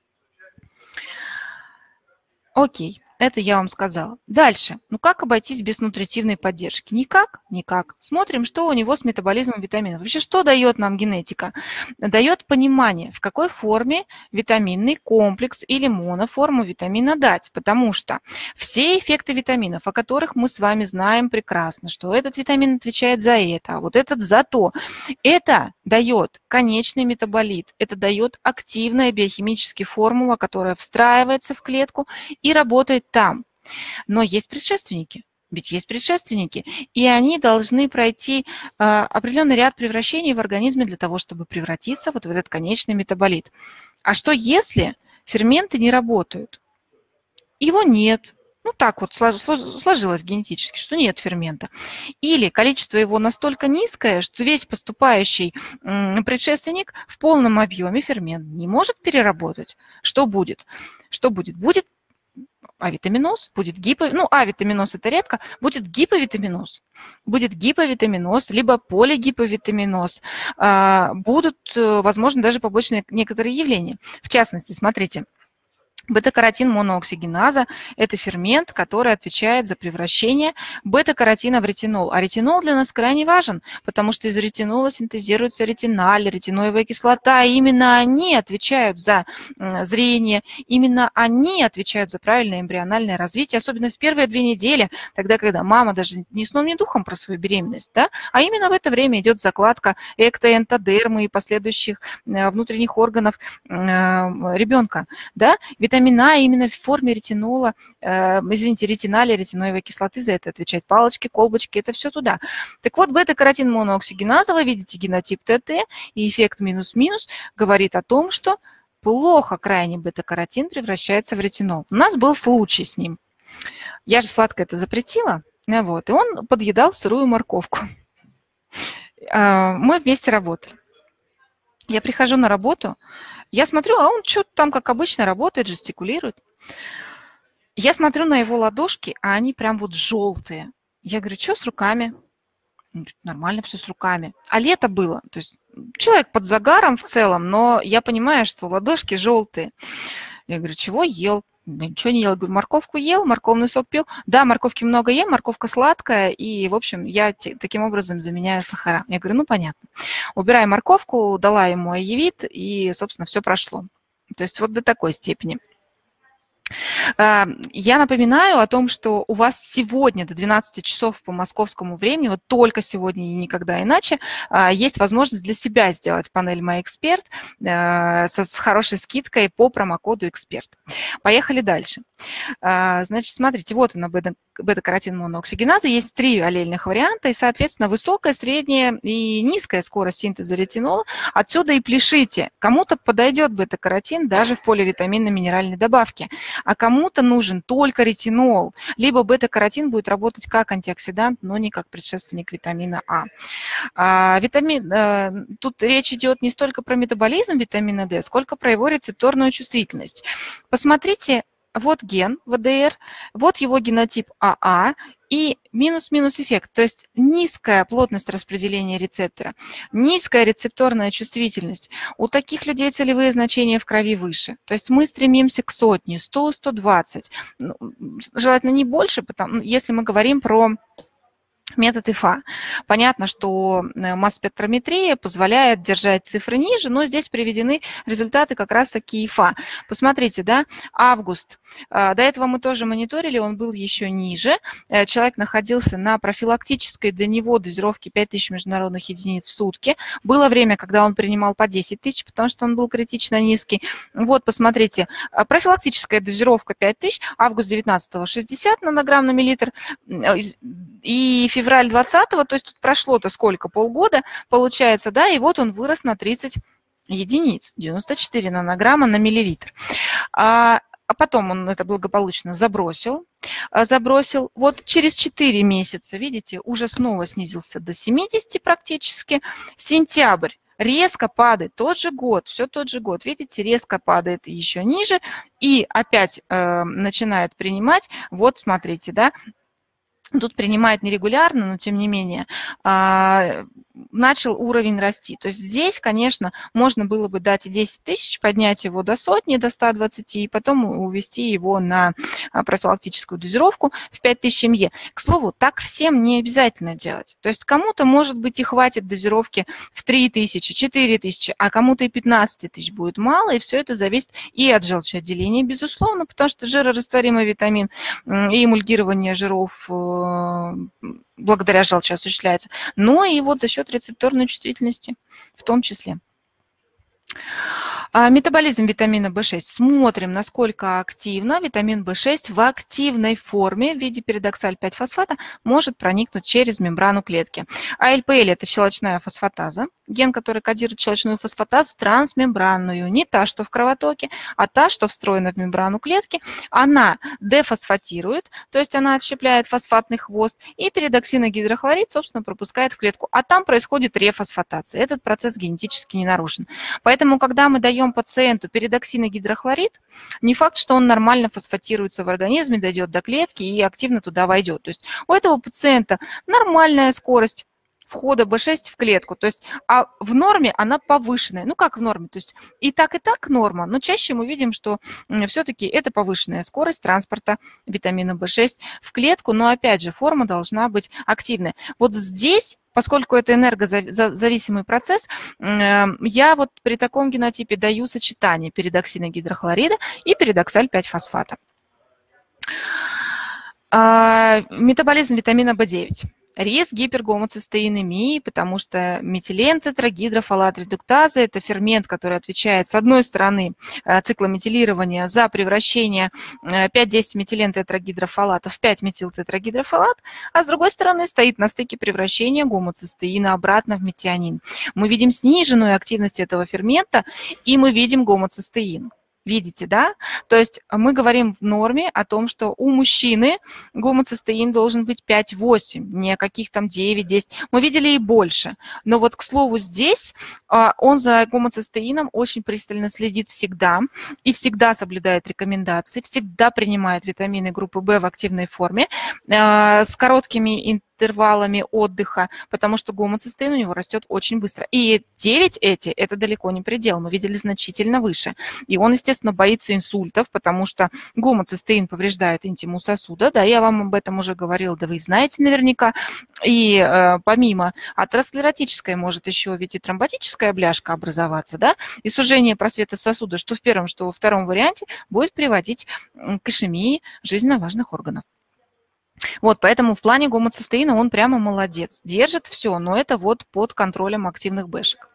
Speaker 2: Окей. Это я вам сказала. Дальше. Ну как обойтись без нутритивной поддержки? Никак, никак. Смотрим, что у него с метаболизмом витаминов. Вообще, что дает нам генетика? Дает понимание, в какой форме витаминный комплекс или моноформу витамина дать. Потому что все эффекты витаминов, о которых мы с вами знаем прекрасно, что этот витамин отвечает за это, а вот этот за то, это дает конечный метаболит, это дает активная биохимическая формула, которая встраивается в клетку и работает там. Но есть предшественники, ведь есть предшественники, и они должны пройти э, определенный ряд превращений в организме для того, чтобы превратиться вот в этот конечный метаболит. А что если ферменты не работают? Его нет. Ну так вот сложилось генетически, что нет фермента. Или количество его настолько низкое, что весь поступающий предшественник в полном объеме фермент не может переработать. Что будет? Что будет? Будет авитаминоз, будет гипо... Ну, авитаминоз это редко, будет гиповитаминоз. Будет гиповитаминоз, либо полигиповитаминоз. Будут, возможно, даже побочные некоторые явления. В частности, смотрите, бета-каротин монооксигеназа – это фермент, который отвечает за превращение бета-каротина в ретинол. А ретинол для нас крайне важен, потому что из ретинола синтезируется ретиналь, ретиноевая кислота. И именно они отвечают за зрение, именно они отвечают за правильное эмбриональное развитие, особенно в первые две недели, тогда, когда мама даже ни сном, ни духом про свою беременность, да? А именно в это время идет закладка эктоэнтодермы и последующих внутренних органов ребенка. Да? Витамин витамин А именно в форме ретинола, э, извините, ретинале, ретиноевой кислоты, за это отвечают палочки, колбочки, это все туда. Так вот, бета-каротин монооксигеназа, вы видите генотип ТТ, и эффект минус-минус говорит о том, что плохо крайне бета-каротин превращается в ретинол. У нас был случай с ним. Я же сладкое это запретила, вот, и он подъедал сырую морковку. Мы вместе работали. Я прихожу на работу, я смотрю, а он что-то там, как обычно, работает, жестикулирует. Я смотрю на его ладошки, а они прям вот желтые. Я говорю, что с руками? Он говорит, нормально все с руками. А лето было, то есть человек под загаром в целом, но я понимаю, что ладошки желтые. Я говорю, чего ел? Ничего не ел. Я говорю, морковку ел, морковный сок пил. Да, морковки много ем, морковка сладкая, и, в общем, я таким образом заменяю сахара. Я говорю, ну, понятно. Убираю морковку, дала ему аевит, и, собственно, все прошло. То есть вот до такой степени. Я напоминаю о том, что у вас сегодня до двенадцати часов по московскому времени, вот только сегодня и никогда иначе, есть возможность для себя сделать панель «Мой эксперт» с хорошей скидкой по промокоду «Эксперт». Поехали дальше. Значит, смотрите, вот она, бета-каротин монооксигеназа. Есть три аллельных варианта, и, соответственно, высокая, средняя и низкая скорость синтеза ретинола. Отсюда и пляшите. Кому-то подойдет бета-каротин даже в поливитаминно-минеральной добавке, а кому-то нужен только ретинол. Либо бета-каротин будет работать как антиоксидант, но не как предшественник витамина А. А витамин, а, тут речь идет не столько про метаболизм витамина D, сколько про его рецепторную чувствительность. Посмотрите, вот ген вэ дэ эр, вот его генотип а а и минус-минус эффект, то есть низкая плотность распределения рецептора, низкая рецепторная чувствительность. У таких людей целевые значения в крови выше. То есть мы стремимся к сотне, сто — сто двадцать. Желательно не больше, потому, если мы говорим про метод ИФА. Понятно, что масс-спектрометрия позволяет держать цифры ниже, но здесь приведены результаты как раз-таки ИФА. Посмотрите, да, август. До этого мы тоже мониторили, он был еще ниже. Человек находился на профилактической для него дозировке пять тысяч международных единиц в сутки. Было время, когда он принимал по десять тысяч, потому что он был критично низкий. Вот, посмотрите, профилактическая дозировка пять тысяч, август девятнадцатого шестьдесят нанограмм на миллилитр, и февраль двадцатого, то есть тут прошло-то сколько, полгода, получается, да, и вот он вырос на тридцать единиц, девяносто четыре нанограмма на миллилитр. А, а потом он это благополучно забросил, забросил. Вот через четыре месяца, видите, уже снова снизился до семидесяти практически. Сентябрь. Резко падает, тот же год, все тот же год, видите, резко падает еще ниже и опять э, начинает принимать, вот смотрите, да, тут принимает нерегулярно, но тем не менее начал уровень расти. То есть здесь, конечно, можно было бы дать и десять тысяч, поднять его до сотни, до ста двадцати, и потом увести его на профилактическую дозировку в пять тысяч эм е. К слову, так всем не обязательно делать. То есть кому-то, может быть, и хватит дозировки в три тысячи, четыре тысячи, а кому-то и пятнадцать тысяч будет мало, и все это зависит и от желчеотделения, безусловно, потому что жирорастворимый витамин и эмульгирование жиров благодаря желчи осуществляется, но и вот за счет рецепторной чувствительности в том числе. Метаболизм витамина вэ шесть. Смотрим, насколько активно витамин вэ шесть в активной форме в виде пиридоксаль пять фосфата может проникнуть через мембрану клетки. А эл пэ эл – это щелочная фосфатаза, ген, который кодирует щелочную фосфатазу трансмембранную, не та, что в кровотоке, а та, что встроена в мембрану клетки. Она дефосфатирует, то есть она отщепляет фосфатный хвост, и пиридоксиногидрохлорид, собственно, пропускает в клетку. А там происходит рефосфатация. Этот процесс генетически не нарушен. Поэтому, когда мы даем пациенту пиридоксиногидрохлорид, не факт, что он нормально фосфатируется в организме, дойдет до клетки и активно туда войдет. То есть у этого пациента нормальная скорость входа бэ шесть в клетку, то есть а в норме она повышенная. Ну как в норме? То есть и так, и так норма, но чаще мы видим, что все-таки это повышенная скорость транспорта витамина бэ шесть в клетку, но опять же форма должна быть активная. Вот здесь, поскольку это энергозависимый процесс, я вот при таком генотипе даю сочетание пиридоксиногидрохлорида и пиридоксаль пять фосфата. Метаболизм витамина бэ девять. риск гипергомоцистеинемии, потому что метилен-тетрагидрофолат редуктаза – это фермент, который отвечает, с одной стороны, циклометилирования за превращение пять-десять метилен-тетрагидрофолата в пять-метилтетрагидрофолат, а с другой стороны стоит на стыке превращения гомоцистеина обратно в метионин. Мы видим сниженную активность этого фермента, и мы видим гомоцистеин. Видите, да? То есть мы говорим в норме о том, что у мужчины гомоцистеин должен быть пять-восемь, не каких там девять-десять. Мы видели и больше. Но вот, к слову, здесь он за гомоцистеином очень пристально следит всегда и всегда соблюдает рекомендации, всегда принимает витамины группы В в активной форме с короткими интервалами отдыха, потому что гомоцистеин у него растет очень быстро. И девять эти – это далеко не предел, мы видели значительно выше. И он, естественно, боится инсультов, потому что гомоцистеин повреждает интиму сосуда, да, я вам об этом уже говорила, да вы знаете наверняка. И э, помимо атеросклеротической может еще ведь и тромботическая бляшка образоваться, да, и сужение просвета сосуда, что в первом, что во втором варианте, будет приводить к ишемии жизненно важных органов. Вот, поэтому в плане гомоцистеина он прямо молодец. Держит все, но это вот под контролем активных бэшек.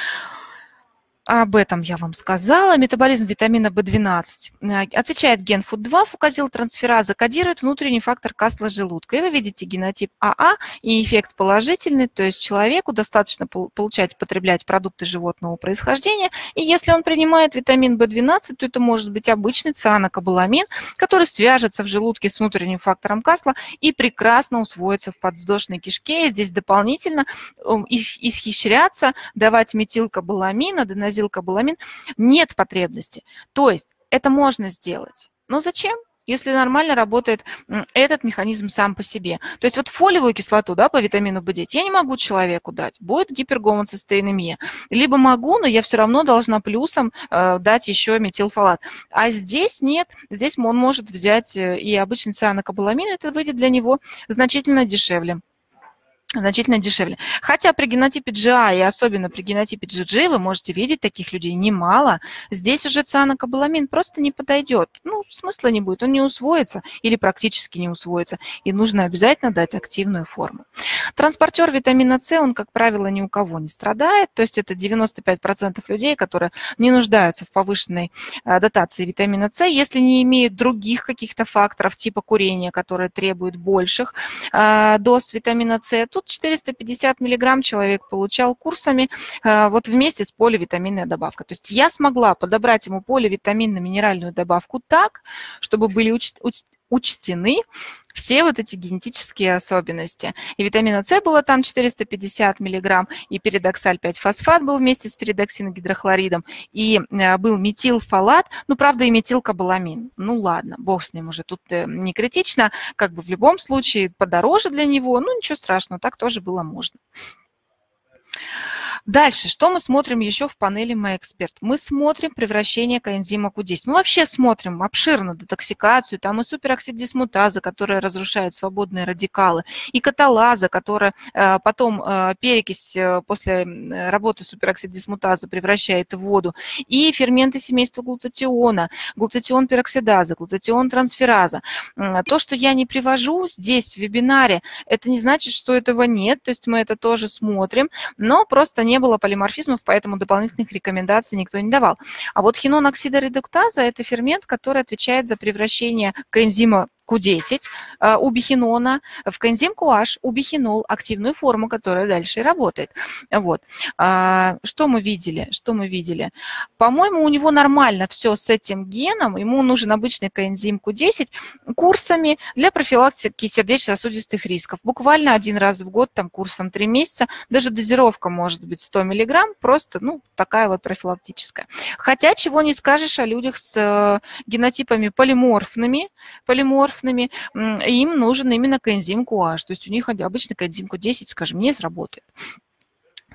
Speaker 2: Об этом я вам сказала. Метаболизм витамина В двенадцать. Отвечает ген эф у ди два, фукозилтрансфераза, кодирует внутренний фактор касла желудка. И вы видите генотип АА и эффект положительный, то есть человеку достаточно получать, потреблять продукты животного происхождения. И если он принимает витамин В двенадцать, то это может быть обычный цианокобаламин, который свяжется в желудке с внутренним фактором касла и прекрасно усвоится в подвздошной кишке. И здесь дополнительно исхищряться, давать метилкобаламин, аденозин, кобаламин, нет потребности. То есть это можно сделать. Но зачем? Если нормально работает этот механизм сам по себе. То есть вот фолиевую кислоту, да, по витамину В девять я не могу человеку дать. Будет гипергомоцистеинемия. Либо могу, но я все равно должна плюсом э, дать еще метилфолат. А здесь нет. Здесь он может взять и обычный цианокобаламин. Это выйдет для него значительно дешевле. Значительно дешевле. Хотя при генотипе джи ай и особенно при генотипе джи джи вы можете видеть таких людей немало. Здесь уже цианокобаламин просто не подойдет. Ну, смысла не будет, он не усвоится или практически не усвоится. И нужно обязательно дать активную форму. Транспортер витамина С, он, как правило, ни у кого не страдает. То есть это девяносто пять процентов людей, которые не нуждаются в повышенной дотации витамина С, если не имеют других каких-то факторов типа курения, которые требуют больших доз витамина С. Тут четыреста пятьдесят миллиграмм человек получал курсами вот вместе с поливитаминной добавкой. То есть я смогла подобрать ему поливитаминно-минеральную добавку так, чтобы были учтены все вот эти генетические особенности. И витамина С было там четыреста пятьдесят миллиграмм, и передоксаль пять фосфат был вместе с передоксиногидрохлоридом, и был метилфолат, ну, правда, и метилкобаламин. Ну, ладно, бог с ним уже, тут не критично, как бы в любом случае подороже для него, ну, ничего страшного, так тоже было можно. Дальше, что мы смотрим еще в панели «Мой эксперт»? Мы смотрим превращение коэнзима ку десять. Мы вообще смотрим обширно детоксикацию, там и супероксидисмутаза, которая разрушает свободные радикалы, и каталаза, которая э, потом э, перекись э, после работы супероксидисмутаза превращает в воду, и ферменты семейства глутатиона, глутатион-пероксидаза, глутатион-трансфераза. То, что я не привожу здесь в вебинаре, это не значит, что этого нет, то есть мы это тоже смотрим, но просто не было полиморфизмов, поэтому дополнительных рекомендаций никто не давал. А вот хиноноксидоредуктаза – это фермент, который отвечает за превращение коэнзима ку десять у бихинона в коэнзим ку аш, у бихинол, активную форму, которая дальше и работает. Вот. Что мы видели? Что мы видели? По-моему, у него нормально все с этим геном. Ему нужен обычный коэнзим ку десять курсами для профилактики сердечно-сосудистых рисков. Буквально один раз в год, там курсом три месяца. Даже дозировка может быть сто миллиграмм, просто ну, такая вот профилактическая. Хотя чего не скажешь о людях с генотипами полиморфными, полиморфными, им нужен именно коэнзим ку аш. То есть у них обычно коэнзим ку десять, скажем, не сработает.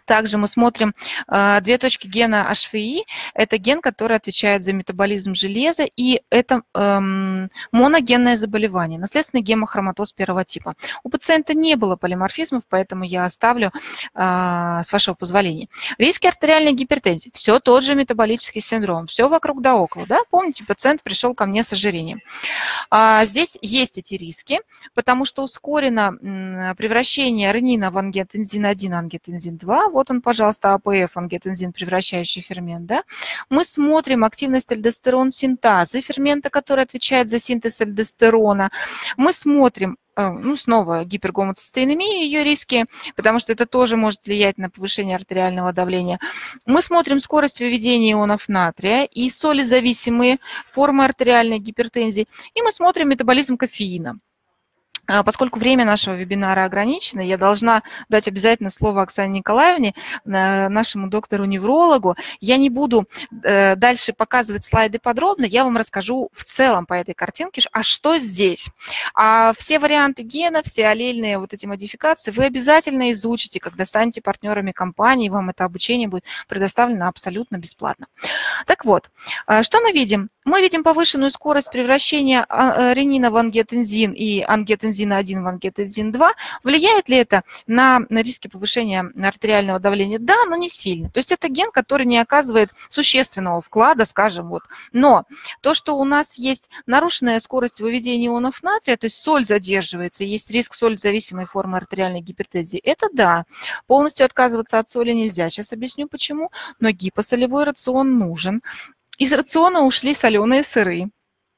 Speaker 2: Также мы смотрим э, две точки гена эйч ви и. Это ген, который отвечает за метаболизм железа, и это эм, моногенное заболевание, наследственный гемохроматоз первого типа. У пациента не было полиморфизмов, поэтому я оставлю, э, с вашего позволения. Риски артериальной гипертензии. Все тот же метаболический синдром, все вокруг да около. Да? Помните, пациент пришел ко мне с ожирением. А здесь есть эти риски, потому что ускорено м, превращение ренина в ангиотензин один, ангиотензин два. Вот он, пожалуйста, АПФ, ангиотензин, превращающий фермент. Да? Мы смотрим активность альдостерон-синтазы, фермента, который отвечает за синтез альдостерона. Мы смотрим, ну, снова гипергомоцистеинемия, ее риски, потому что это тоже может влиять на повышение артериального давления. Мы смотрим скорость выведения ионов натрия и солезависимые формы артериальной гипертензии. И мы смотрим метаболизм кофеина. Поскольку время нашего вебинара ограничено, я должна дать обязательно слово Оксане Николаевне, нашему доктору-неврологу. Я не буду дальше показывать слайды подробно, я вам расскажу в целом по этой картинке, а что здесь. А все варианты гена, все аллельные вот эти модификации вы обязательно изучите, когда станете партнерами компании, вам это обучение будет предоставлено абсолютно бесплатно. Так вот, что мы видим? Мы видим повышенную скорость превращения ренина в ангиотензин и ангиотензина один в ангиотензин два. Влияет ли это на, на риски повышения артериального давления? Да, но не сильно. То есть это ген, который не оказывает существенного вклада, скажем. Вот. Но то, что у нас есть нарушенная скорость выведения ионов натрия, то есть соль задерживается, есть риск соль-зависимой формы артериальной гипертензии, это да. Полностью отказываться от соли нельзя. Сейчас объясню почему. Но гипосолевой рацион нужен. Из рациона ушли соленые сыры,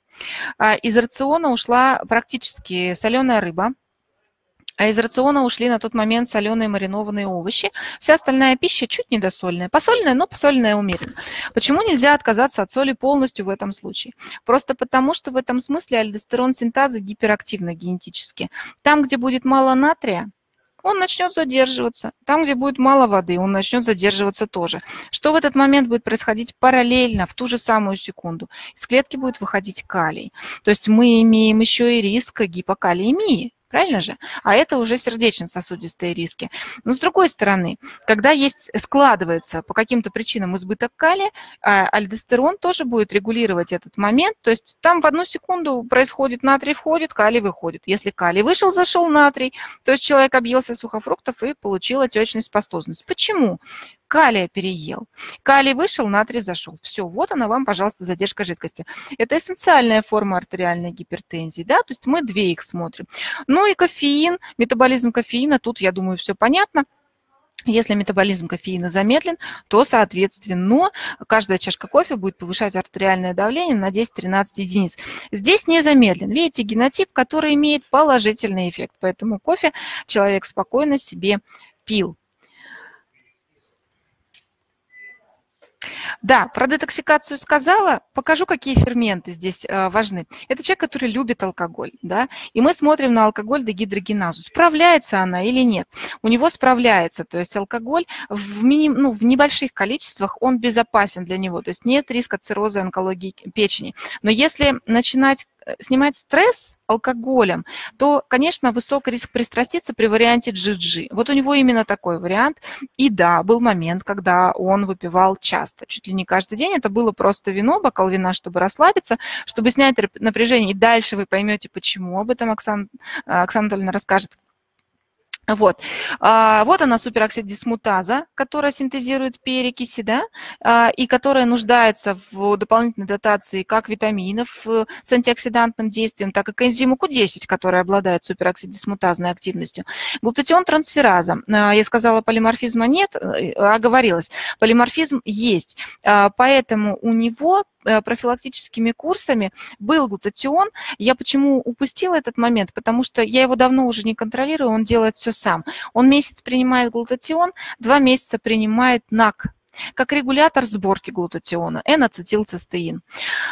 Speaker 2: из рациона ушла практически соленая рыба, а из рациона ушли на тот момент соленые маринованные овощи. Вся остальная пища чуть недосольная. Посоленная, но посоленная умеренно. Почему нельзя отказаться от соли полностью в этом случае? Просто потому, что в этом смысле альдостерон-синтаза гиперактивна генетически. Там, где будет мало натрия, он начнет задерживаться. Там, где будет мало воды, он начнет задерживаться тоже. Что в этот момент будет происходить параллельно, в ту же самую секунду? Из клетки будет выходить калий. То есть мы имеем еще и риск гипокалиемии. Правильно же? А это уже сердечно-сосудистые риски. Но с другой стороны, когда есть, складывается по каким-то причинам избыток калия, альдостерон тоже будет регулировать этот момент. То есть там в одну секунду происходит натрий входит, калий выходит. Если калий вышел, зашел натрий, то есть человек объелся сухофруктов и получил отечность, пастозность. Почему? Калия переел. Калий вышел, натрий зашел. Все, вот она вам, пожалуйста, задержка жидкости. Это эссенциальная форма артериальной гипертензии, да, то есть мы две их смотрим. Ну и кофеин, метаболизм кофеина, тут, я думаю, все понятно. Если метаболизм кофеина замедлен, то, соответственно, каждая чашка кофе будет повышать артериальное давление на десять-тринадцать единиц. Здесь не замедлен. Видите, генотип, который имеет положительный эффект. Поэтому кофе человек спокойно себе пил. Да, про детоксикацию сказала. Покажу, какие ферменты здесь э, важны. Это человек, который любит алкоголь, да, и мы смотрим на алкоголь-дегидрогеназу. Справляется она или нет? У него справляется, то есть алкоголь в, миним, ну, в небольших количествах, он безопасен для него, то есть нет риска цирроза, онкологии печени. Но если начинать снимать стресс алкоголем, то, конечно, высок риск пристраститься при варианте джи джи. Вот у него именно такой вариант. И да, был момент, когда он выпивал часто, чуть ли не каждый день. Это было просто вино, бокал вина, чтобы расслабиться, чтобы снять напряжение. И дальше вы поймете, почему. Об этом Оксана, Оксана Анатольевна расскажет. Вот. Вот она, супероксидисмутаза, которая синтезирует перекиси, да, и которая нуждается в дополнительной дотации как витаминов с антиоксидантным действием, так и к энзиму ку десять, который обладает супероксидисмутазной активностью. Глутатион-трансфераза. Я сказала, полиморфизма нет, оговорилась. Полиморфизм есть, поэтому у него профилактическими курсами был глутатион. Я почему упустила этот момент? Потому что я его давно уже не контролирую, он делает все сам. Он месяц принимает глутатион, два месяца принимает НАК, как регулятор сборки глутатиона, N-ацетилцистеин.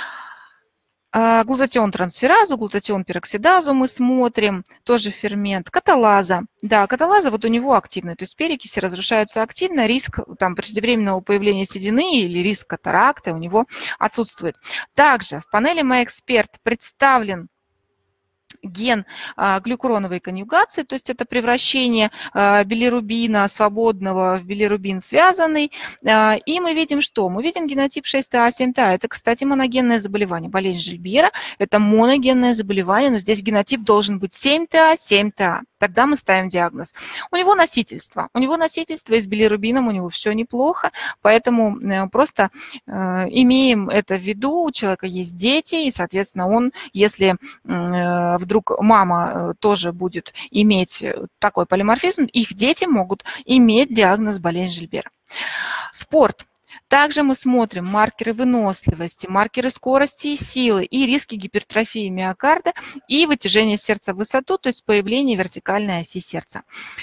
Speaker 2: Глутатион-трансферазу, глутатион-пероксидазу мы смотрим, тоже фермент, каталаза. Да, каталаза вот у него активная, то есть перекиси разрушаются активно, риск там преждевременного появления седины или риск катаракты у него отсутствует. Также в панели «Мой эксперт» представлен ген а, глюкуроновой конъюгации, то есть это превращение а, билирубина свободного в билирубин связанный. А, и мы видим что? Мы видим генотип шесть тэ а семь тэ а. Это, кстати, моногенное заболевание. Болезнь Жильбера – это моногенное заболевание, но здесь генотип должен быть семь тэ а семь тэ а. Тогда мы ставим диагноз. У него носительство. У него носительство и с билирубином у него все неплохо, поэтому просто э, имеем это в виду. У человека есть дети, и, соответственно, он, если э, вдруг мама тоже будет иметь такой полиморфизм, их дети могут иметь диагноз болезнь Жильбера. Спорт. Также мы смотрим маркеры выносливости, маркеры скорости и силы, и риски гипертрофии миокарда, и вытяжения сердца в высоту, то есть появление вертикальной оси сердца.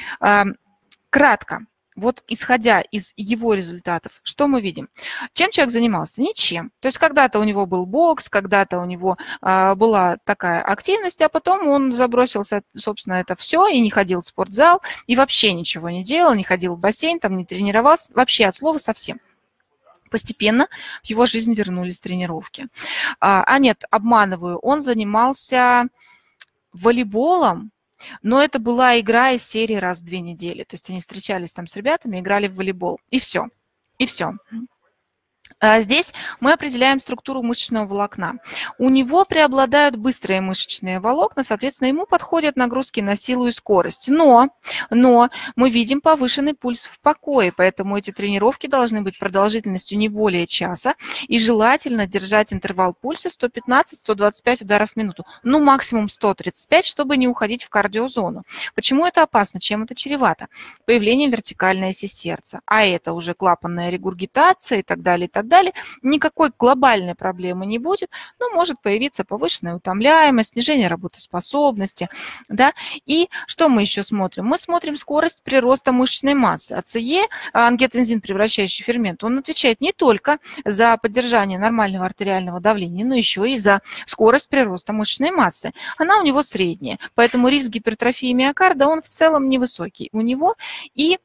Speaker 2: Кратко. Вот исходя из его результатов, что мы видим? Чем человек занимался? Ничем. То есть когда-то у него был бокс, когда-то у него а, была такая активность, а потом он забросился, собственно, это все, и не ходил в спортзал, и вообще ничего не делал, не ходил в бассейн, там не тренировался, вообще от слова совсем. Постепенно в его жизнь вернулись тренировки. А, а нет, обманываю, он занимался волейболом, но это была игра из серии раз в две недели. То есть они встречались там с ребятами, играли в волейбол. И все. И все. Здесь мы определяем структуру мышечного волокна. У него преобладают быстрые мышечные волокна, соответственно, ему подходят нагрузки на силу и скорость. Но, но мы видим повышенный пульс в покое, поэтому эти тренировки должны быть продолжительностью не более часа, и желательно держать интервал пульса сто пятнадцать — сто двадцать пять ударов в минуту, ну максимум сто тридцать пять, чтобы не уходить в кардиозону. Почему это опасно? Чем это чревато? Появление вертикальной оси сердца, а это уже клапанная регургитация и так далее, и так далее. Никакой глобальной проблемы не будет, но может появиться повышенная утомляемость, снижение работоспособности. Да? И что мы еще смотрим? Мы смотрим скорость прироста мышечной массы. АЦЕ, ангиотензин превращающий фермент, он отвечает не только за поддержание нормального артериального давления, но еще и за скорость прироста мышечной массы. Она у него средняя, поэтому риск гипертрофии миокарда, он в целом невысокий у него. И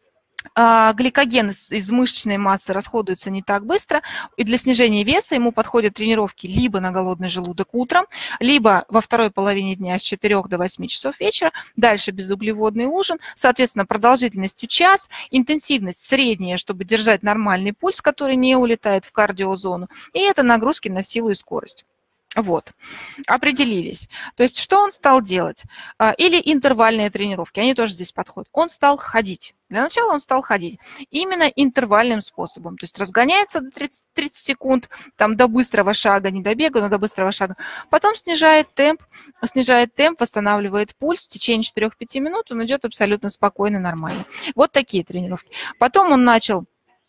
Speaker 2: гликоген из мышечной массы расходуется не так быстро, и для снижения веса ему подходят тренировки либо на голодный желудок утром, либо во второй половине дня с четырёх до восьми часов вечера, дальше безуглеводный ужин, соответственно, продолжительностью час, интенсивность средняя, чтобы держать нормальный пульс, который не улетает в кардиозону, и это нагрузки на силу и скорость. Вот, определились. То есть что он стал делать? Или интервальные тренировки, они тоже здесь подходят. Он стал ходить. Для начала он стал ходить именно интервальным способом. То есть разгоняется до тридцати секунд, там до быстрого шага, не до бега, но до быстрого шага. Потом снижает темп, снижает темп, восстанавливает пульс. В течение четырёх-пяти минут он идет абсолютно спокойно, нормально. Вот такие тренировки. Потом он начал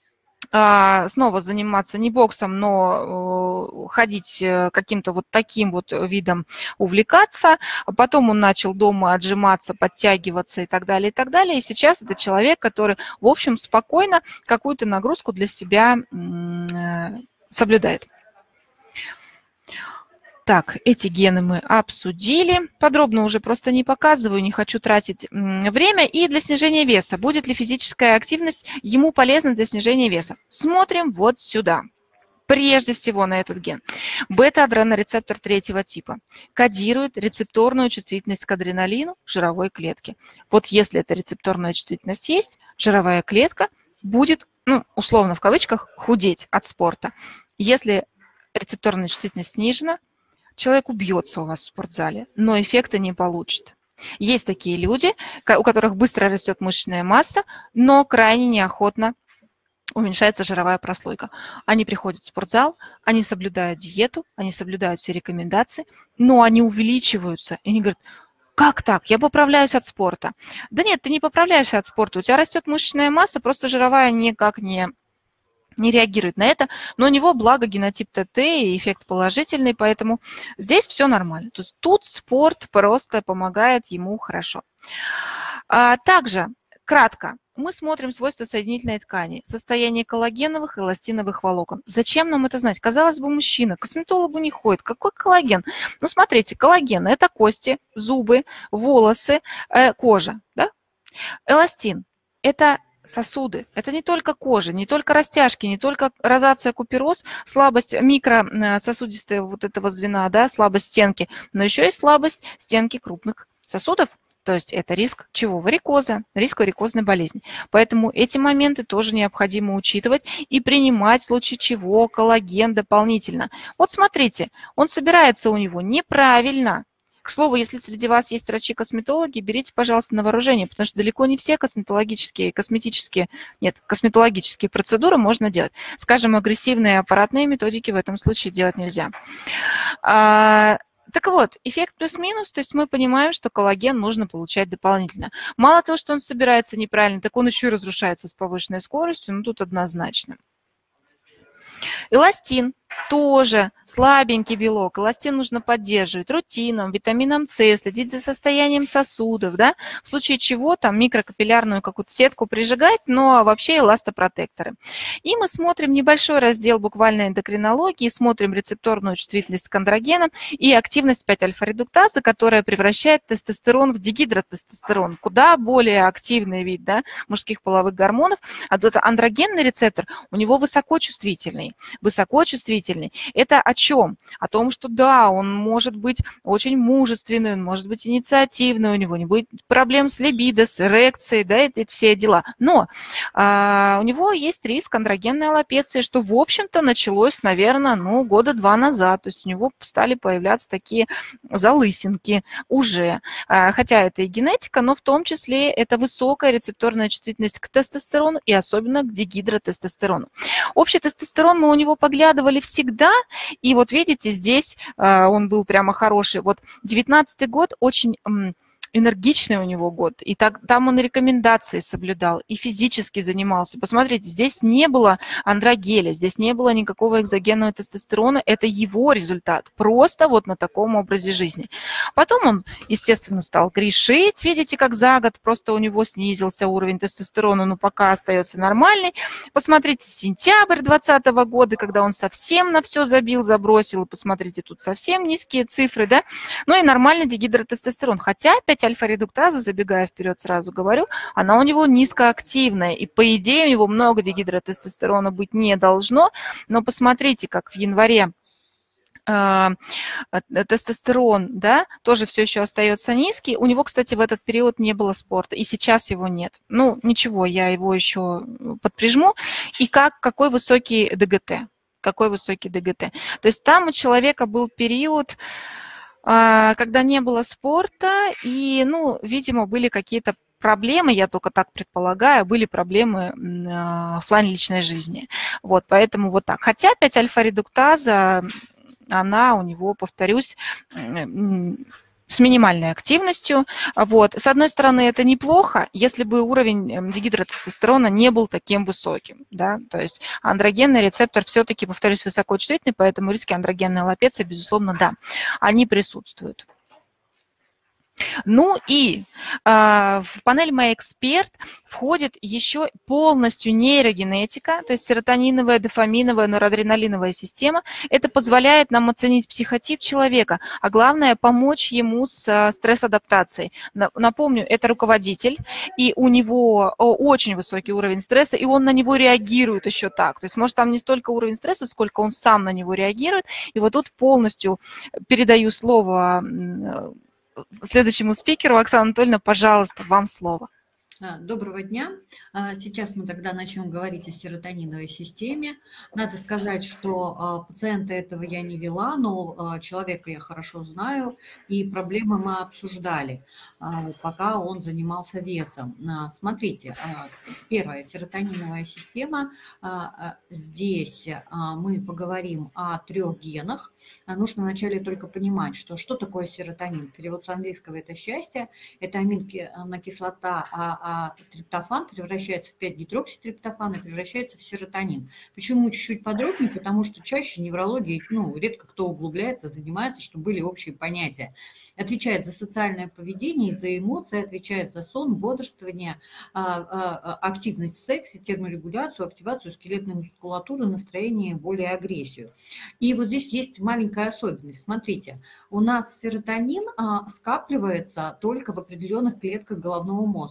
Speaker 2: снова заниматься не боксом, но ходить каким-то вот таким вот видом, увлекаться. Потом он начал дома отжиматься, подтягиваться и так далее, и так далее. И сейчас это человек, который, в общем, спокойно какую-то нагрузку для себя соблюдает. Так, эти гены мы обсудили. Подробно уже просто не показываю, не хочу тратить время. И для снижения веса. Будет ли физическая активность ему полезна для снижения веса? Смотрим вот сюда. Прежде всего на этот ген. Бета-адренорецептор третьего типа кодирует рецепторную чувствительность к адреналину жировой клетки. Вот если эта рецепторная чувствительность есть, жировая клетка будет, ну, условно в кавычках, худеть от спорта. Если рецепторная чувствительность снижена, человек убьется у вас в спортзале, но эффекта не получит. Есть такие люди, у которых быстро растет мышечная масса, но крайне неохотно уменьшается жировая прослойка. Они приходят в спортзал, они соблюдают диету, они соблюдают все рекомендации, но они увеличиваются. И они говорят: как так? Я поправляюсь от спорта. Да нет, ты не поправляешься от спорта, у тебя растет мышечная масса, просто жировая никак не... не реагирует на это, но у него, благо, генотип ТТ и эффект положительный, поэтому здесь все нормально. Тут, тут спорт просто помогает ему хорошо. А также, кратко, мы смотрим свойства соединительной ткани, состояние коллагеновых и эластиновых волокон. Зачем нам это знать? Казалось бы, мужчина к косметологу не ходит. Какой коллаген? Ну, смотрите, коллаген – это кости, зубы, волосы, э, кожа. Да? Эластин – это сосуды. Это не только кожа, не только растяжки, не только розация, купероз, слабость микрососудистого вот этого звена, да, слабость стенки, но еще и слабость стенки крупных сосудов. То есть это риск чего? Варикоза, риск варикозной болезни. Поэтому эти моменты тоже необходимо учитывать и принимать в случае чего коллаген дополнительно. Вот смотрите, он собирается у него неправильно. К слову, если среди вас есть врачи-косметологи, берите, пожалуйста, на вооружение, потому что далеко не все косметологические, косметические, нет, косметологические процедуры можно делать. Скажем, агрессивные аппаратные методики в этом случае делать нельзя. Так вот, эффект плюс-минус, то есть мы понимаем, что коллаген нужно получать дополнительно. Мало того, что он собирается неправильно, так он еще и разрушается с повышенной скоростью, ну тут однозначно. Эластин тоже слабенький белок. Эластин нужно поддерживать рутином, витамином С, следить за состоянием сосудов, да, в случае чего там микрокапиллярную какую-то сетку прижигать, но вообще эластопротекторы. И мы смотрим небольшой раздел буквально эндокринологии, смотрим рецепторную чувствительность к андрогенам и активность пять-альфа-редуктазы, которая превращает тестостерон в дигидротестостерон, куда более активный вид, да, мужских половых гормонов. А вот андрогенный рецептор у него высокочувствительный. Высокочувствительный. Это о чем? О том, что да, он может быть очень мужественный, он может быть инициативный, у него не будет проблем с либидо, с эрекцией, да, это, это все дела. Но а, у него есть риск андрогенной аллопеции, что, в общем-то, началось, наверное, ну, года два назад. То есть у него стали появляться такие залысинки уже. А, хотя это и генетика, но в том числе это высокая рецепторная чувствительность к тестостерону и особенно к дигидротестостерону. Общий тестостерон мы у него поглядывали всегда, и вот видите, здесь э, он был прямо хороший. Вот девятнадцатый год очень м, энергичный у него год, и так, там он рекомендации соблюдал, и физически занимался. Посмотрите, здесь не было андрогеля, здесь не было никакого экзогенного тестостерона, это его результат, просто вот на таком образе жизни. Потом он, естественно, стал грешить, видите, как за год просто у него снизился уровень тестостерона, но пока остается нормальный. Посмотрите, сентябрь двадцатого года, когда он совсем на все забил, забросил, и посмотрите, тут совсем низкие цифры, да, ну и нормальный дигидротестостерон, хотя опять альфа-редуктаза, забегая вперед, сразу говорю, она у него низкоактивная, и по идее у него много дигидротестостерона быть не должно, но посмотрите, как в январе э, тестостерон, да, тоже все еще остается низкий. У него, кстати, в этот период не было спорта, и сейчас его нет. Ну, ничего, я его еще подприжму. И как, какой высокий ДГТ? Какой высокий ДГТ? То есть там у человека был период, когда не было спорта, и, ну, видимо, были какие-то проблемы, я только так предполагаю, были проблемы в плане личной жизни. Вот, поэтому вот так. Хотя пять-альфа-редуктаза, она у него, повторюсь, с минимальной активностью. Вот. С одной стороны, это неплохо, если бы уровень дигидротестостерона не был таким высоким. Да? То есть андрогенный рецептор все-таки, повторюсь, высокочувствительный, поэтому риски андрогенной аллопеции, безусловно, да, они присутствуют. Ну и э, в панель «Мой эксперт» входит еще полностью нейрогенетика, то есть серотониновая, дофаминовая, норадреналиновая система. Это позволяет нам оценить психотип человека, а главное помочь ему с стресс-адаптацией. Напомню, это руководитель, и у него очень высокий уровень стресса, и он на него реагирует еще так. То есть может там не столько уровень стресса, сколько он сам на него реагирует. И вот тут полностью передаю слово следующему спикеру. Оксана Анатольевна, пожалуйста, вам слово.
Speaker 3: Доброго дня. Сейчас мы тогда начнем говорить о серотониновой системе. Надо сказать, что пациента этого я не вела, но человека я хорошо знаю, и проблемы мы обсуждали, пока он занимался весом. Смотрите, первая серотониновая система. Здесь мы поговорим о трех генах. Нужно вначале только понимать, что, что такое серотонин. Перевод с английского – это счастье, это аминокислота, а а триптофан превращается в пять-гидрокситриптофан и превращается в серотонин. Почему чуть-чуть подробнее? Потому что чаще неврологией, ну, редко кто углубляется, занимается, чтобы были общие понятия. Отвечает за социальное поведение, за эмоции, отвечает за сон, бодрствование, активность в сексе, терморегуляцию, активацию скелетной мускулатуры, настроение, боль и агрессию. И вот здесь есть маленькая особенность. Смотрите, у нас серотонин скапливается только в определенных клетках головного мозга.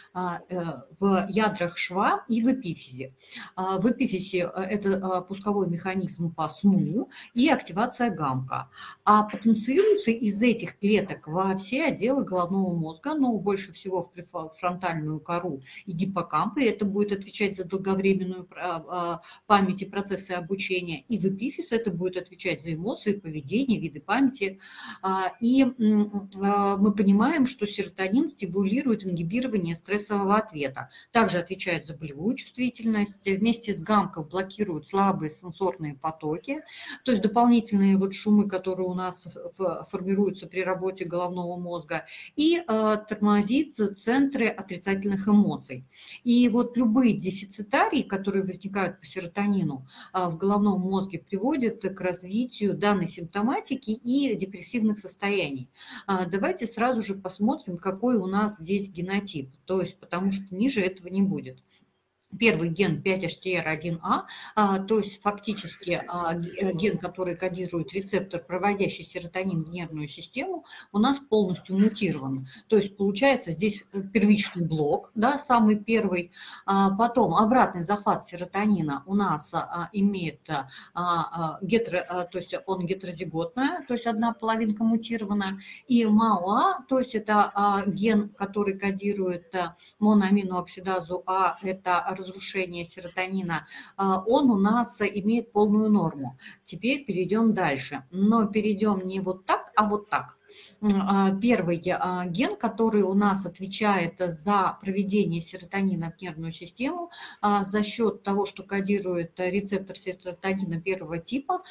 Speaker 3: в ядрах шва и в эпифизе. В эпифизе это пусковой механизм по сну и активация гамма. А потенцируется из этих клеток во все отделы головного мозга, но больше всего в префронтальную кору и гиппокамп, и это будет отвечать за долговременную память и процессы обучения. И в эпифиз это будет отвечать за эмоции, поведение, виды памяти. И мы понимаем, что серотонин стимулирует ингибирование стрессового ответа. Также отвечает за болевую чувствительность. Вместе с гамкой блокируют слабые сенсорные потоки, то есть дополнительные вот шумы, которые у нас формируются при работе головного мозга, и тормозит центры отрицательных эмоций. И вот любые дефицитарии, которые возникают по серотонину в головном мозге, приводят к развитию данной симптоматики и депрессивных состояний. Давайте сразу же посмотрим, какой у нас здесь генотип, то есть потому что ниже этого не будет. Первый ген пять эйч ти эр один а, то есть фактически ген, который кодирует рецептор, проводящий серотонин в нервную систему, у нас полностью мутирован. То есть получается здесь первичный блок, да, самый первый, потом обратный захват серотонина у нас имеет гетеро, то есть он гетерозиготная, то есть одна половинка мутированная, и МАОА, то есть это ген, который кодирует моноаминооксидазу А, это разрушение серотонина, он у нас имеет полную норму. Теперь перейдем дальше. Но перейдем не вот так, а вот так. Первый ген, который у нас отвечает за проведение серотонина в нервную систему за счет того, что кодирует рецептор серотонина первого типа,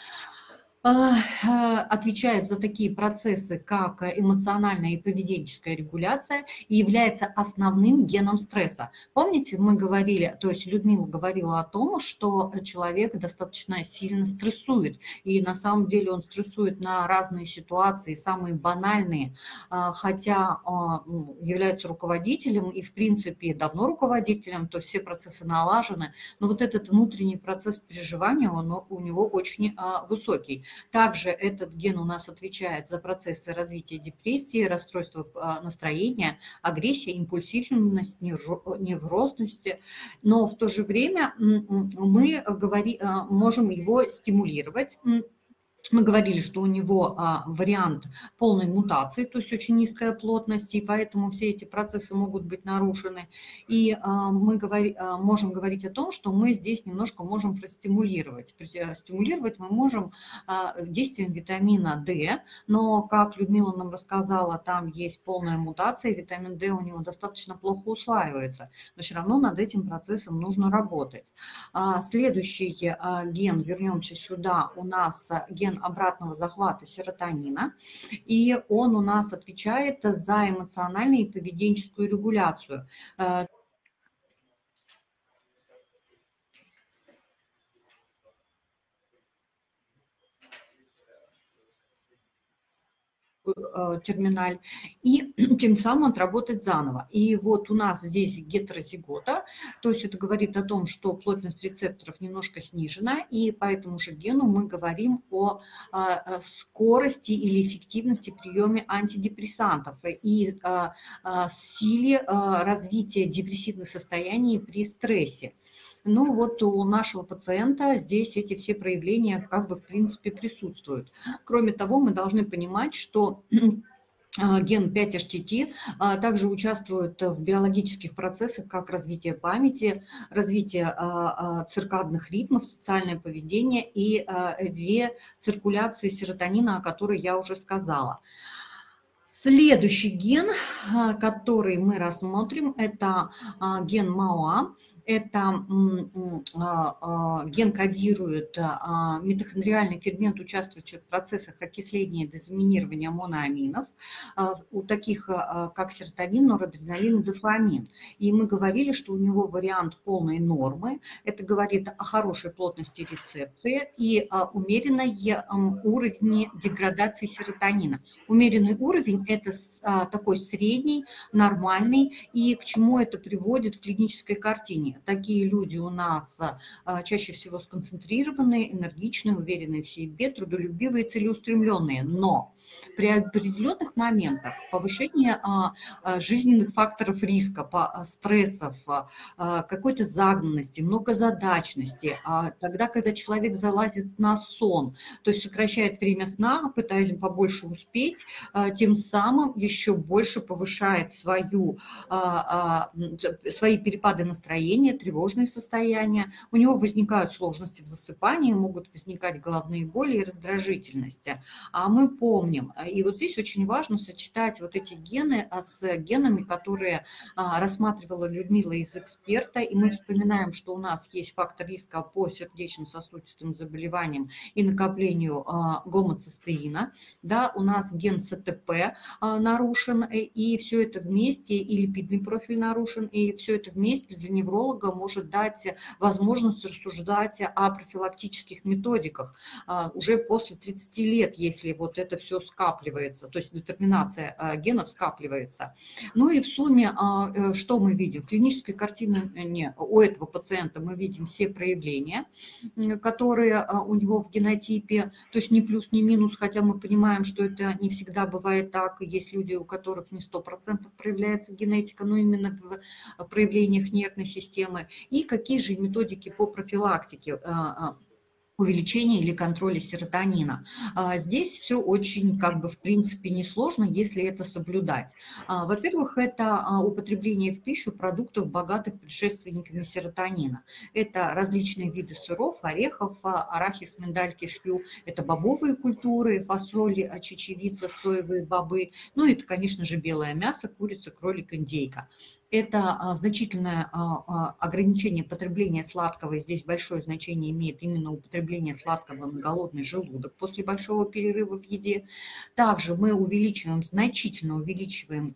Speaker 3: отвечает за такие процессы, как эмоциональная и поведенческая регуляция, и является основным геном стресса. Помните, мы говорили, то есть Людмила говорила о том, что человек достаточно сильно стрессует, и на самом деле он стрессует на разные ситуации, самые банальные, хотя является руководителем и, в принципе, давно руководителем, то есть все процессы налажены, но вот этот внутренний процесс переживания, он у него очень высокий. Также этот ген у нас отвечает за процессы развития депрессии, расстройства настроения, агрессия, импульсивность, неврозность. Но в то же время мы говори, можем его стимулировать. Мы говорили, что у него а, вариант полной мутации, то есть очень низкая плотность, и поэтому все эти процессы могут быть нарушены. И а, мы говори, а, можем говорить о том, что мы здесь немножко можем простимулировать. Стимулировать мы можем а, действием витамина D, но, как Людмила нам рассказала, там есть полная мутация, витамин D у него достаточно плохо усваивается, но все равно над этим процессом нужно работать. А, следующий а, ген, вернемся сюда, у нас ген обратного захвата серотонина, и он у нас отвечает за эмоциональную и поведенческую регуляцию. терминаль, и тем самым отработать заново. И вот у нас здесь гетерозигота, то есть это говорит о том, что плотность рецепторов немножко снижена, и по этому же гену мы говорим о скорости или эффективности приема антидепрессантов и силе развития депрессивных состояний при стрессе. Ну вот у нашего пациента здесь эти все проявления как бы в принципе присутствуют. Кроме того, мы должны понимать, что ген пять эйч ти ти также участвует в биологических процессах, как развитие памяти, развитие циркадных ритмов, социальное поведение и рециркуляции серотонина, о которой я уже сказала. Следующий ген, который мы рассмотрим, это ген МАОА. Это ген кодирует митохондриальный фермент, участвующий в процессах окисления и дезаминирования моноаминов, у таких как серотонин, норадреналин и дофамин. И мы говорили, что у него вариант полной нормы. Это говорит о хорошей плотности рецепции и умеренной уровне деградации серотонина. Умеренный уровень это такой средний, нормальный, и к чему это приводит в клинической картине. Такие люди у нас чаще всего сконцентрированные, энергичные, уверенные в себе, трудолюбивые, целеустремленные. Но при определенных моментах повышение жизненных факторов риска, стрессов, какой-то загнанности, многозадачности, тогда, когда человек залазит на сон, то есть сокращает время сна, пытаясь побольше успеть, тем самым еще больше повышает свою, свои перепады настроения, тревожные состояния. У него возникают сложности в засыпании, могут возникать головные боли и раздражительности. А мы помним, и вот здесь очень важно сочетать вот эти гены с генами, которые рассматривала Людмила из «Эксперта», и мы вспоминаем, что у нас есть фактор риска по сердечно-сосудистым заболеваниям и накоплению гомоцистеина, да, у нас ген С Т П нарушен, и все это вместе, и липидный профиль нарушен, и все это вместе для невролога может дать возможность рассуждать о профилактических методиках уже после тридцати лет, если вот это все скапливается, то есть детерминация генов скапливается. Ну и в сумме, что мы видим? В клинической картине у этого пациента мы видим все проявления, которые у него в генотипе, то есть ни плюс, ни минус, хотя мы понимаем, что это не всегда бывает так, есть люди, у которых не сто процентов проявляется генетика, но именно в проявлениях нервной системы, и какие же методики по профилактике увеличения или контроля серотонина. Здесь все очень, как бы, в принципе, несложно, если это соблюдать. Во-первых, это употребление в пищу продуктов, богатых предшественниками серотонина. Это различные виды сыров, орехов, арахис, миндаль, кишью, это бобовые культуры, фасоль, чечевица, соевые бобы, ну и это, конечно же, белое мясо, курица, кролик, индейка. Это значительное ограничение потребления сладкого, здесь большое значение имеет именно употребление сладкого на голодный желудок после большого перерыва в еде. Также мы увеличиваем, значительно увеличиваем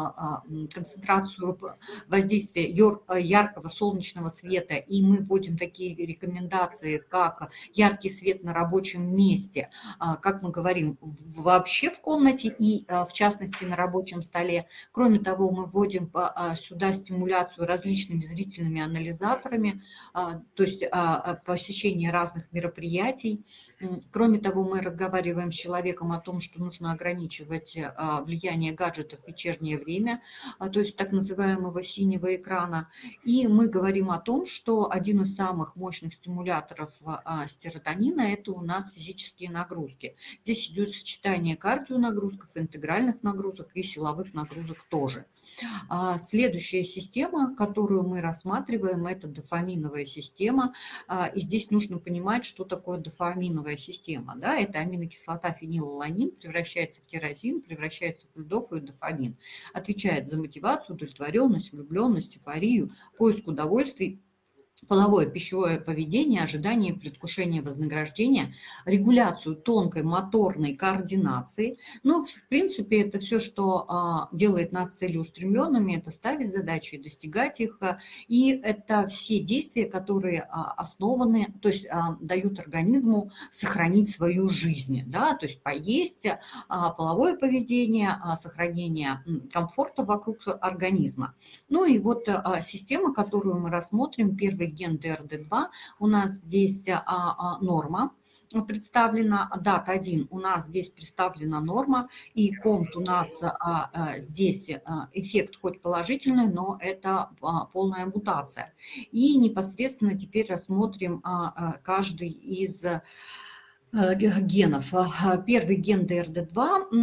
Speaker 3: концентрацию воздействия яркого солнечного света, и мы вводим такие рекомендации, как яркий свет на рабочем месте, как мы говорим, вообще в комнате и в частности на рабочем столе. Кроме того, мы вводим сюда стимуляцию различными зрительными анализаторами, то есть посещение разных мероприятий. Кроме того, мы разговариваем с человеком о том, что нужно ограничивать влияние гаджетов в вечернее время, то есть так называемого синего экрана. И мы говорим о том, что один из самых мощных стимуляторов серотонина – это у нас физические нагрузки. Здесь идет сочетание кардионагрузков, интегральных нагрузок и силовых нагрузок тоже. Следующая система, которую мы рассматриваем, это дофаминовая система. И здесь нужно понимать, что такое дофаминовая система. Да? Это аминокислота фенилаланин превращается в тирозин, превращается в лидофу и дофамин. Отвечает за мотивацию, удовлетворенность, влюбленность, эйфорию, поиск удовольствий, половое пищевое поведение, ожидание, предвкушение вознаграждения, регуляцию тонкой моторной координации. Ну, в принципе, это все, что а, делает нас целеустремленными, это ставить задачи и достигать их. И это все действия, которые а, основаны, то есть а, дают организму сохранить свою жизнь. Да? То есть поесть, а, половое поведение, а, сохранение комфорта вокруг организма. Ну и вот а, система, которую мы рассмотрим, первый ген Д Р Д два, у нас здесь а, а, норма представлена, дат один у нас здесь представлена норма, и комт у нас а, а, здесь а, эффект хоть положительный, но это а, полная мутация. И непосредственно теперь рассмотрим а, а, каждый из а, генов. Первый ген Д Р Д два –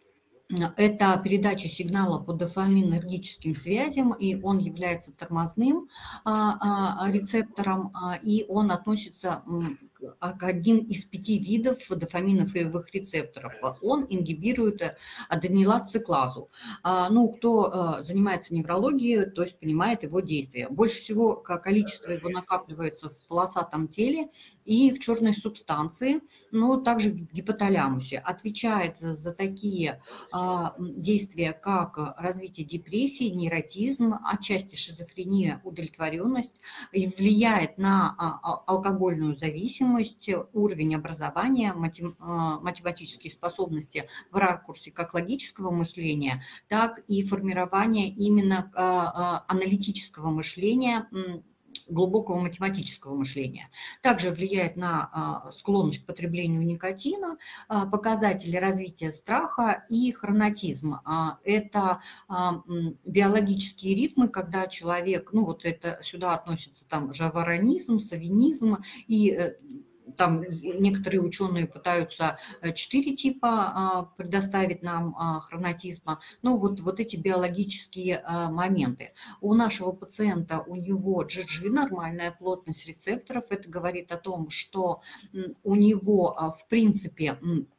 Speaker 3: это передача сигнала по дофаминергическим связям, и он является тормозным рецептором, и он относится к одним из пяти видов дофаминовых рецепторов. Он ингибирует аденилат-циклазу. Ну, кто занимается неврологией, то есть понимает его действие. Больше всего количество его накапливается в полосатом теле и в черной субстанции, но также в гипоталамусе. Отвечает за такие действия, как развитие депрессии, нейротизм, отчасти шизофрения, удовлетворенность, влияет на алкогольную зависимость, зависимость, уровень образования, матем, математические способности в ракурсе как логического мышления, так и формирование именно аналитического мышления, глубокого математического мышления. Также влияет на склонность к потреблению никотина, показатели развития страха и хронотизм. Это биологические ритмы, когда человек, ну вот это сюда относится там жаворонизм, савинизм и там некоторые ученые пытаются четыре типа предоставить нам хронотизма. Ну, вот, вот эти биологические моменты. У нашего пациента, у него джи джи, нормальная плотность рецепторов. Это говорит о том, что у него, в принципе,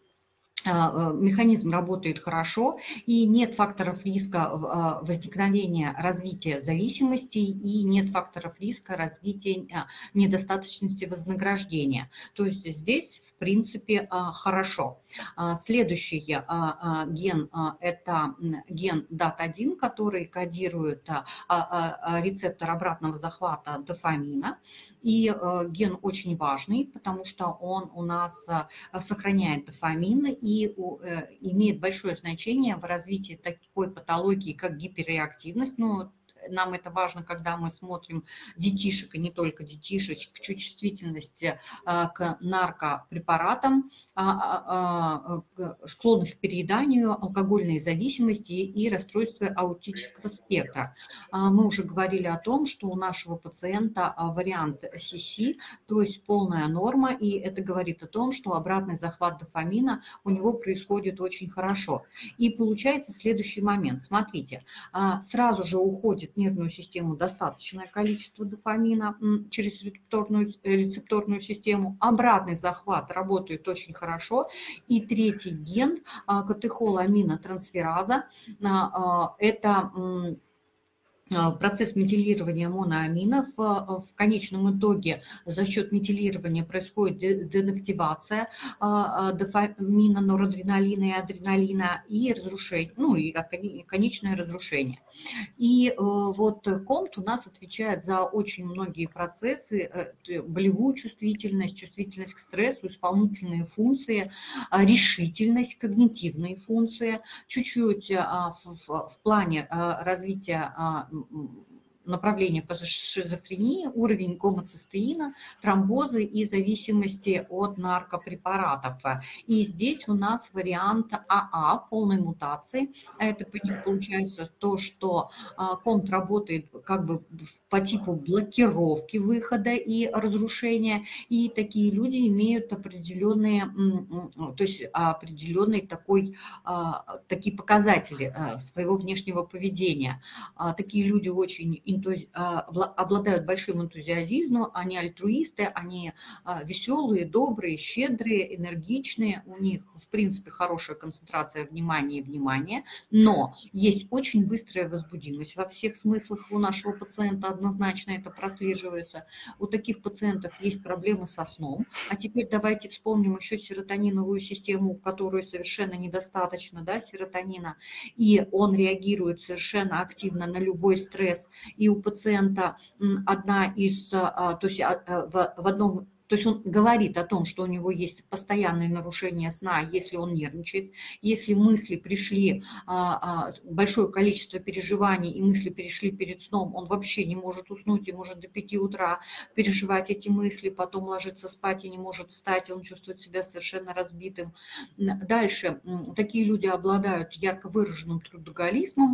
Speaker 3: механизм работает хорошо, и нет факторов риска возникновения развития зависимостей, и нет факторов риска развития недостаточности вознаграждения. То есть здесь, в принципе, хорошо. Следующий ген – это ген дат один, который кодирует рецептор обратного захвата дофамина. И ген очень важный, потому что он у нас сохраняет дофамин и и имеет большое значение в развитии такой патологии, как гиперреактивность. Ну, нам это важно, когда мы смотрим детишек, и не только детишек, чувствительность к наркопрепаратам, склонность к перееданию, алкогольные зависимости и расстройства аутического спектра. Мы уже говорили о том, что у нашего пациента вариант си си, то есть полная норма, и это говорит о том, что обратный захват дофамина у него происходит очень хорошо. И получается следующий момент. Смотрите, сразу же уходит в нервную систему достаточное количество дофамина через рецепторную, рецепторную систему. Обратный захват работает очень хорошо. И третий ген катехоламинотрансфераза – это процесс метилирования моноаминов. В конечном итоге за счет метилирования происходит денактивация дофамина, норадреналина и адреналина и разрушение, ну и конечное разрушение. И вот КОМТ у нас отвечает за очень многие процессы: болевую чувствительность, чувствительность к стрессу, исполнительные функции, решительность, когнитивные функции. Чуть-чуть в, в плане развития направление по шизофрении, уровень гомоцистеина, тромбозы и зависимости от наркопрепаратов. И здесь у нас вариант АА полной мутации. Это получается то, что КОМТ работает как бы по типу блокировки выхода и разрушения. И такие люди имеют определенные, то есть определенный такой, такие показатели своего внешнего поведения. Такие люди очень обладают большим энтузиазмом, они альтруисты, они веселые, добрые, щедрые, энергичные, у них, в принципе, хорошая концентрация внимания и внимания, но есть очень быстрая возбудимость во всех смыслах у нашего пациента, однозначно это прослеживается. У таких пациентов есть проблемы со сном. А теперь давайте вспомним еще серотониновую систему, которую совершенно недостаточно, да, серотонина, и он реагирует совершенно активно на любой стресс. И у пациента одна из, то есть в одном, то есть он говорит о том, что у него есть постоянное нарушение сна, если он нервничает, если мысли пришли, большое количество переживаний, и мысли перешли перед сном, он вообще не может уснуть и может до пяти утра переживать эти мысли, потом ложиться спать и не может встать, он чувствует себя совершенно разбитым. Дальше, такие люди обладают ярко выраженным трудоголизмом,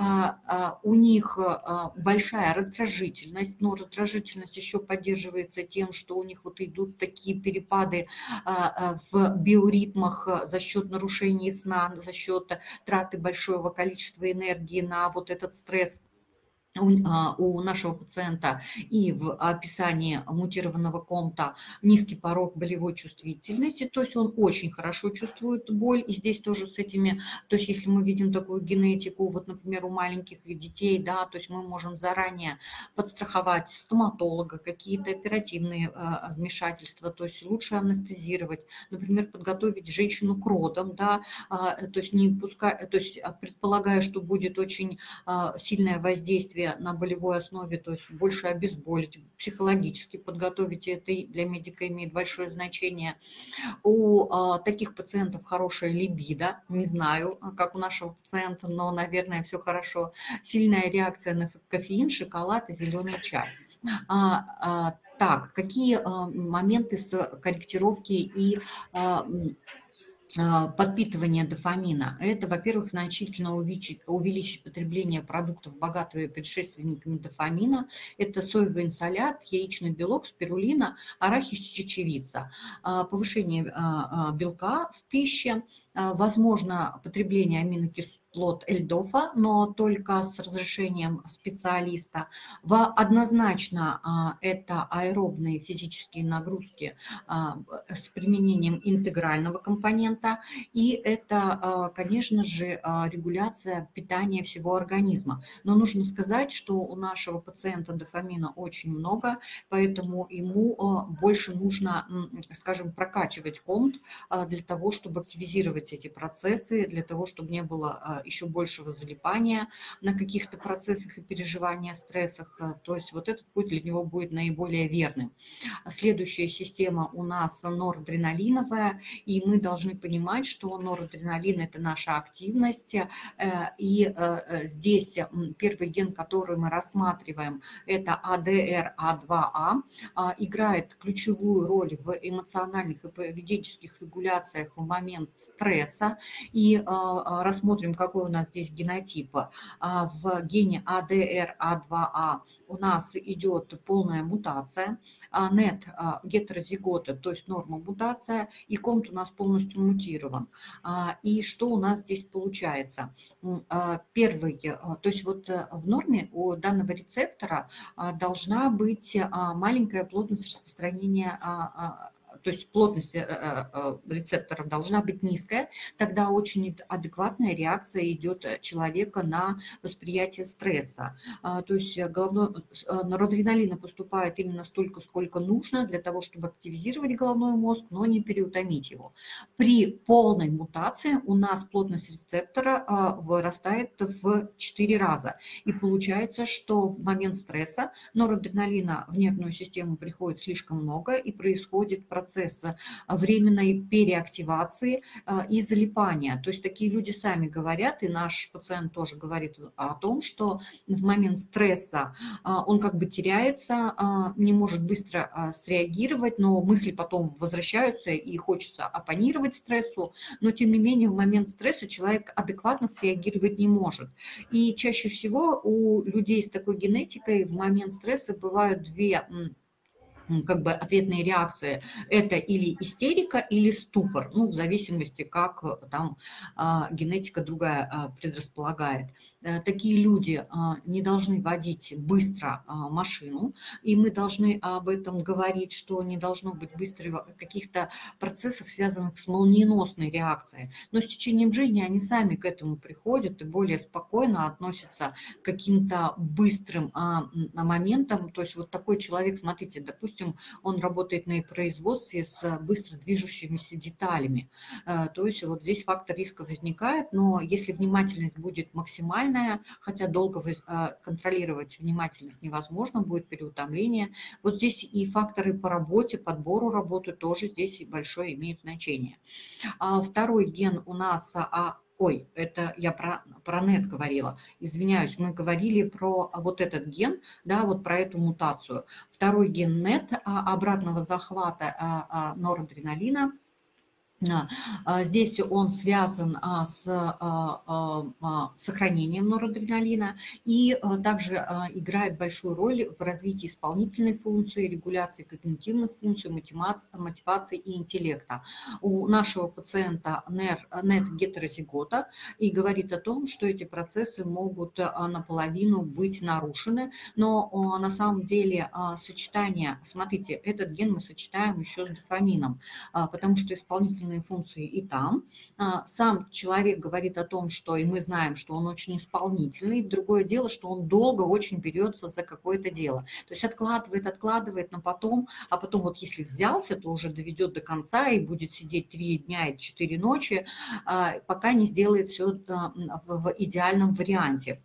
Speaker 3: у них большая раздражительность, но раздражительность еще поддерживается тем, что у них вот идут такие перепады в биоритмах за счет нарушения сна, за счет траты большого количества энергии на вот этот стресс. У нашего пациента и в описании мутированного КОМТа низкий порог болевой чувствительности, то есть он очень хорошо чувствует боль, и здесь тоже с этими, то есть если мы видим такую генетику, вот, например, у маленьких детей, да, то есть мы можем заранее подстраховать стоматолога, какие-то оперативные вмешательства, то есть лучше анестезировать, например, подготовить женщину к родам, да, то есть не пускай, то есть предполагая, что будет очень сильное воздействие работаете на болевой основе, то есть больше обезболить, психологически подготовить, это для медика имеет большое значение. У а, таких пациентов хорошая либидо, не знаю, как у нашего пациента, но, наверное, все хорошо. Сильная реакция на кофеин, шоколад и зеленый чай. А, а, так, какие а, моменты с корректировки и а, подпитывание дофамина? Это, во-первых, значительно увеличить, увеличить потребление продуктов, богатых предшественниками дофамина. Это соевый инсолят, яичный белок, спирулина, арахис, чечевица. Повышение белка в пище, возможно потребление аминокислот, плод эльдофа, но только с разрешением специалиста. В, однозначно это аэробные физические нагрузки с применением интегрального компонента, и это, конечно же, регуляция питания всего организма. Но нужно сказать, что у нашего пациента дофамина очень много, поэтому ему больше нужно, скажем, прокачивать комт для того, чтобы активизировать эти процессы, для того, чтобы не было еще большего залипания на каких-то процессах и переживания, стрессах. То есть вот этот путь для него будет наиболее верным. Следующая система у нас норадреналиновая, и мы должны понимать, что норадреналин – это наша активность, и здесь первый ген, который мы рассматриваем, это а дэ эр а два а, играет ключевую роль в эмоциональных и поведенческих регуляциях в момент стресса, и рассмотрим, как какой у нас здесь генотип. В гене а дэ эр а два а у нас идет полная мутация, нет гетерозигота, то есть норма мутация, и комт у нас полностью мутирован. И что у нас здесь получается? Первый, то есть вот в норме у данного рецептора должна быть маленькая плотность распространения, то есть плотность рецепторов должна быть низкая, тогда очень адекватная реакция идет человека на восприятие стресса. То есть головной, норадреналина поступает именно столько, сколько нужно для того, чтобы активизировать головной мозг, но не переутомить его. При полной мутации у нас плотность рецептора вырастает в четыре раза. И получается, что в момент стресса норадреналина в нервную систему приходит слишком много, и происходит процесс процесс временной переактивации и залипания. То есть такие люди сами говорят, и наш пациент тоже говорит о том, что в момент стресса он как бы теряется, не может быстро среагировать, но мысли потом возвращаются и хочется оппонировать стрессу, но тем не менее в момент стресса человек адекватно среагировать не может. И чаще всего у людей с такой генетикой в момент стресса бывают две как бы ответные реакции. Это или истерика, или ступор, ну, в зависимости, как там генетика другая предрасполагает. Такие люди не должны водить быстро машину, и мы должны об этом говорить, что не должно быть быстрых каких-то процессов, связанных с молниеносной реакцией. Но с течением жизни они сами к этому приходят и более спокойно относятся к каким-то быстрым моментам. То есть вот такой человек, смотрите, допустим, он работает на производстве с быстро движущимися деталями. То есть вот здесь фактор риска возникает, но если внимательность будет максимальная, хотя долго контролировать внимательность невозможно, будет переутомление. Вот здесь и факторы по работе, подбору работы тоже здесь большое имеют значение. Второй ген у нас Ой, это я про, про нет говорила, извиняюсь, мы говорили про вот этот ген, да, вот про эту мутацию. Второй ген нет, обратного захвата норадреналина. Здесь он связан с сохранением норадреналина и также играет большую роль в развитии исполнительной функции, регуляции когнитивных функций, мотивации и интеллекта. У нашего пациента нет гетерозигота и говорит о том, что эти процессы могут наполовину быть нарушены, но на самом деле сочетание, смотрите, этот ген мы сочетаем еще с дофамином, потому что исполнительные функции и там. Сам человек говорит о том, что, и мы знаем, что он очень исполнительный. Другое дело, что он долго очень берется за какое-то дело. То есть откладывает, откладывает, но потом, а потом вот если взялся, то уже доведет до конца и будет сидеть три дня и четыре ночи, пока не сделает все в идеальном варианте.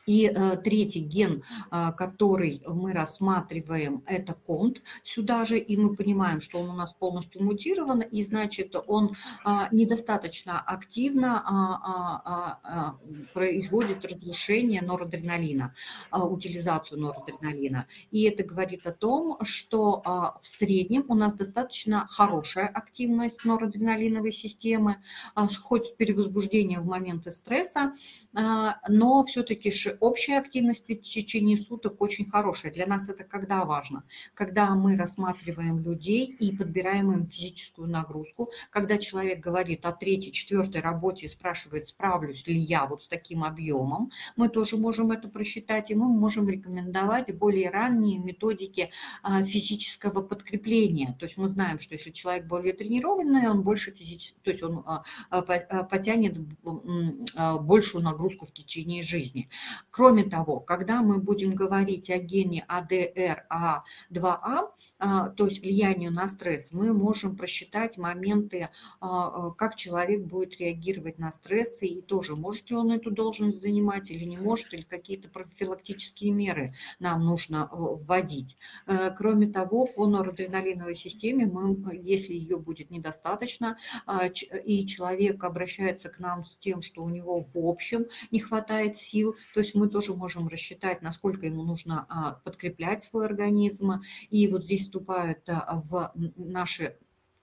Speaker 3: И э, третий ген, э, который мы рассматриваем, это конт сюда же, и мы понимаем, что он у нас полностью мутирован, и значит он э, недостаточно активно э, э, э, производит разрушение норадреналина, э, утилизацию норадреналина. И это говорит о том, что э, в среднем у нас достаточно хорошая активность норадреналиновой системы, э, хоть с перевозбуждением в моменты стресса, э, но все-таки общая активность в течение суток очень хорошая. Для нас это когда важно? Когда мы рассматриваем людей и подбираем им физическую нагрузку, когда человек говорит о третьей, четвертой работе и спрашивает, справлюсь ли я вот с таким объемом, мы тоже можем это просчитать, и мы можем рекомендовать более ранние методики физического подкрепления. То есть мы знаем, что если человек более тренированный, он больше физически, то есть он потянет большую нагрузку в течение жизни. Кроме того, когда мы будем говорить о гене А Д Р А два А, то есть влиянию на стресс, мы можем просчитать моменты, как человек будет реагировать на стрессы, и тоже может ли он эту должность занимать или не может, или какие-то профилактические меры нам нужно вводить. Кроме того, по норадреналиновой системе, мы, если ее будет недостаточно, и человек обращается к нам с тем, что у него в общем не хватает сил, то есть мы тоже можем рассчитать, насколько ему нужно подкреплять свой организм. И вот здесь вступают в наши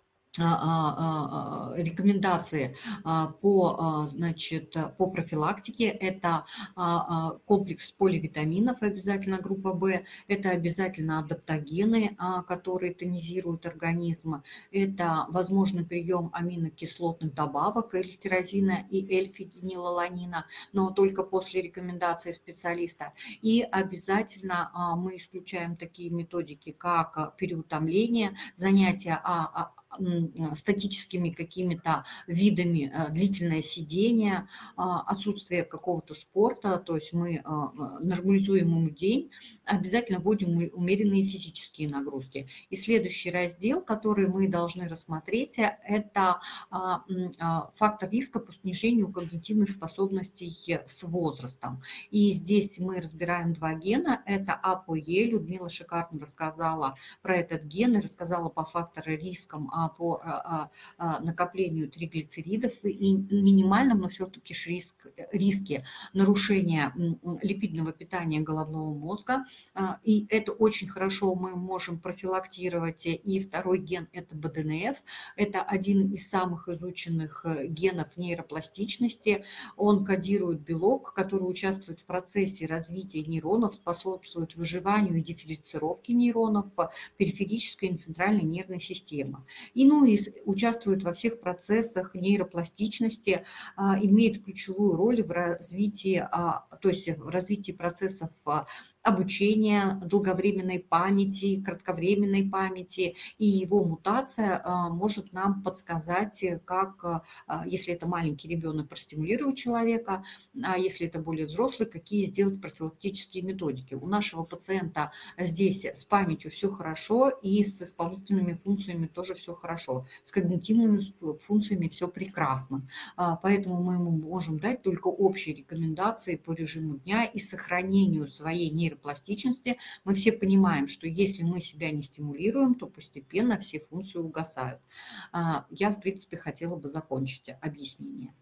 Speaker 3: рекомендации по, значит, по профилактике. Это комплекс поливитаминов, обязательно группа В, это обязательно адаптогены, которые тонизируют организм, это возможный прием аминокислотных добавок эльтирозина и эльфенилаланина, но только после рекомендации специалиста. И обязательно мы исключаем такие методики, как переутомление, занятия статическими какими-то видами, длительное сидение, отсутствие какого-то спорта, то есть мы нормализуем ему день, обязательно вводим умеренные физические нагрузки. И следующий раздел, который мы должны рассмотреть, это фактор риска по снижению когнитивных способностей с возрастом. И здесь мы разбираем два гена, это А П О Е, Людмила шикарно рассказала про этот ген и рассказала по фактору рискам по накоплению триглицеридов и минимальном, но все-таки риск, риски нарушения липидного питания головного мозга. И это очень хорошо мы можем профилактировать. И второй ген – это Б Д Н Ф. Это один из самых изученных генов нейропластичности. Он кодирует белок, который участвует в процессе развития нейронов, способствует выживанию и дифференцировке нейронов периферической и центральной нервной системы. И, ну, и участвует во всех процессах нейропластичности, имеет ключевую роль в развитии, то есть в развитии процессов обучения, долговременной памяти, кратковременной памяти, и его мутация может нам подсказать, как, если это маленький ребенок, простимулировать человека, а если это более взрослый, какие сделать профилактические методики. У нашего пациента здесь с памятью все хорошо, и с исполнительными функциями тоже все хорошо, с когнитивными функциями все прекрасно. Поэтому мы ему можем дать только общие рекомендации по режиму дня и сохранению своей нейропластичности. Пластичности. Мы все понимаем, что если мы себя не стимулируем, то постепенно все функции угасают. Я, в принципе, хотела бы закончить объяснение.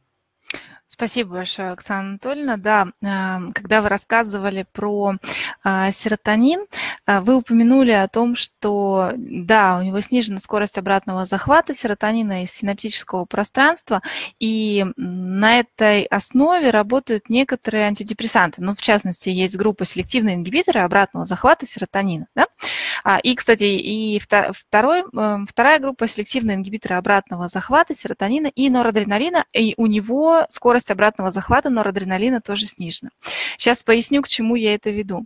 Speaker 2: Спасибо большое, Оксана Анатольевна. Да, когда вы рассказывали про серотонин, вы упомянули о том, что да, у него снижена скорость обратного захвата серотонина из синаптического пространства, и на этой основе работают некоторые антидепрессанты. Ну, в частности, есть группа селективные ингибиторы обратного захвата серотонина. Да? И, кстати, и второй, вторая группа селективные ингибиторы обратного захвата серотонина и норадреналина, и у него скорость обратного захвата норадреналина тоже снижена. Сейчас поясню, к чему я это веду.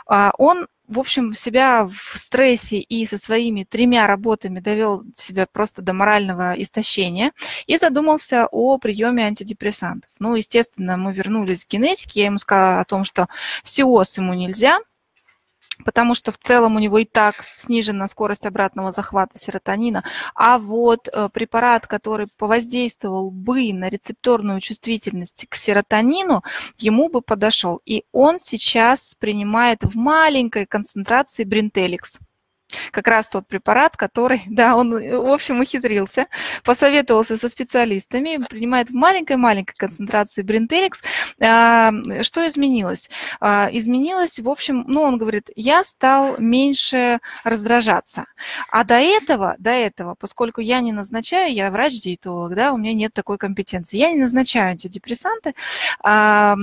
Speaker 2: Он, в общем, себя в стрессе и со своими тремя работами довел себя просто до морального истощения и задумался о приеме антидепрессантов. Ну, естественно, мы вернулись к генетике, я ему сказала о том, что всеоз ему нельзя, потому что в целом у него и так снижена скорость обратного захвата серотонина, а вот э, препарат, который повоздействовал бы на рецепторную чувствительность к серотонину, ему бы подошел. И он сейчас принимает в маленькой концентрации Бринтеликс. Как раз тот препарат, который, да, он, в общем, ухитрился, посоветовался со специалистами, принимает в маленькой-маленькой концентрации Бринтеликс. Что изменилось? Изменилось, в общем, ну, он говорит, я стал меньше раздражаться. А до этого, до этого, поскольку я не назначаю, я врач-диетолог, да, у меня нет такой компетенции, я не назначаю антидепрессанты, я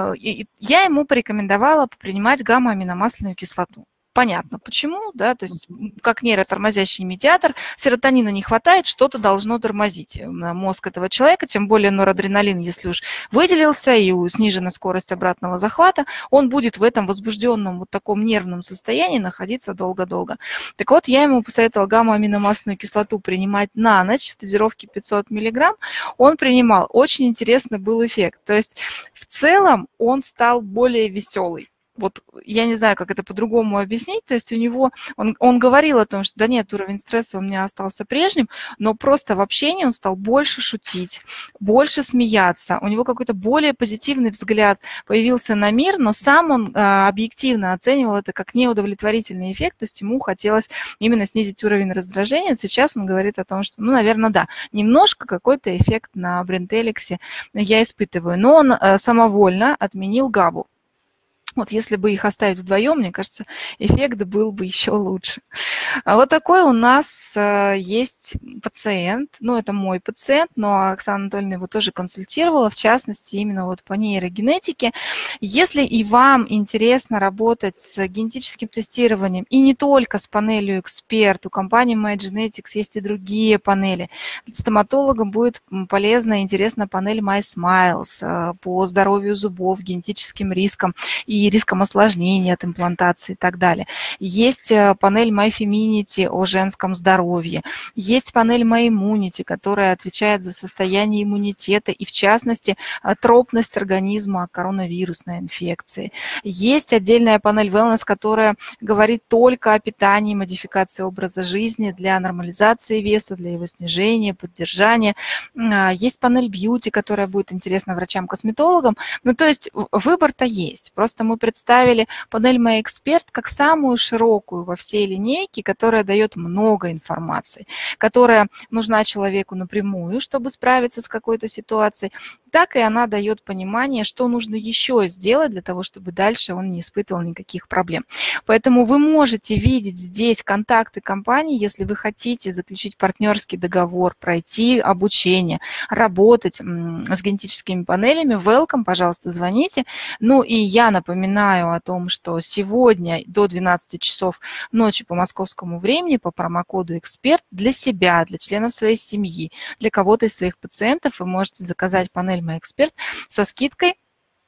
Speaker 2: ему порекомендовала принимать гамма-аминомасляную кислоту. Понятно, почему, да, то есть как нейротормозящий медиатор, серотонина не хватает, что-то должно тормозить мозг этого человека, тем более норадреналин, если уж выделился и снижена скорость обратного захвата, он будет в этом возбужденном вот таком нервном состоянии находиться долго-долго. Так вот, я ему посоветовала гамма-аминомасляную кислоту принимать на ночь в дозировке пятьсот миллиграмм, он принимал, очень интересный был эффект, то есть в целом он стал более веселый. Вот я не знаю, как это по-другому объяснить, то есть у него, он, он говорил о том, что да нет, уровень стресса у меня остался прежним, но просто в общении он стал больше шутить, больше смеяться, у него какой-то более позитивный взгляд появился на мир, но сам он а, объективно оценивал это как неудовлетворительный эффект, то есть ему хотелось именно снизить уровень раздражения. Сейчас он говорит о том, что, ну, наверное, да, немножко какой-то эффект на Бринтеликсе я испытываю, но он а, самовольно отменил габу. Вот если бы их оставить вдвоем, мне кажется, эффект был бы еще лучше. А вот такой у нас есть пациент, ну, это мой пациент, но Оксана Анатольевна его тоже консультировала, в частности, именно вот по нейрогенетике. Если и вам интересно работать с генетическим тестированием, и не только с панелью «Эксперт», у компании MyGenetics есть и другие панели. Стоматологам будет полезна и интересна панель MySmiles по здоровью зубов, генетическим рискам и риском осложнений от имплантации и так далее. Есть панель MyFeminity о женском здоровье. Есть панель MyImmunity, которая отвечает за состояние иммунитета и, в частности, тропность организма коронавирусной инфекции. Есть отдельная панель Wellness, которая говорит только о питании, модификации образа жизни для нормализации веса, для его снижения, поддержания. Есть панель Beauty, которая будет интересна врачам-косметологам. Ну, то есть выбор-то есть. Просто мы представили панель MyExpert как самую широкую во всей линейке, которая дает много информации, которая нужна человеку напрямую, чтобы справиться с какой-то ситуацией, так и она дает понимание, что нужно еще сделать для того, чтобы дальше он не испытывал никаких проблем. Поэтому вы можете видеть здесь контакты компании, если вы хотите заключить партнерский договор, пройти обучение, работать с генетическими панелями. Welcome, пожалуйста, звоните. Ну и я напоминаю о том, что сегодня до двенадцати часов ночи по московскому времени по промокоду «Эксперт» для себя, для членов своей семьи, для кого-то из своих пациентов вы можете заказать панель MyExpert со скидкой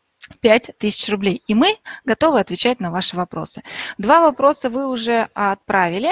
Speaker 2: пять тысяч рублей. И мы готовы отвечать на ваши вопросы. Два вопроса вы уже отправили,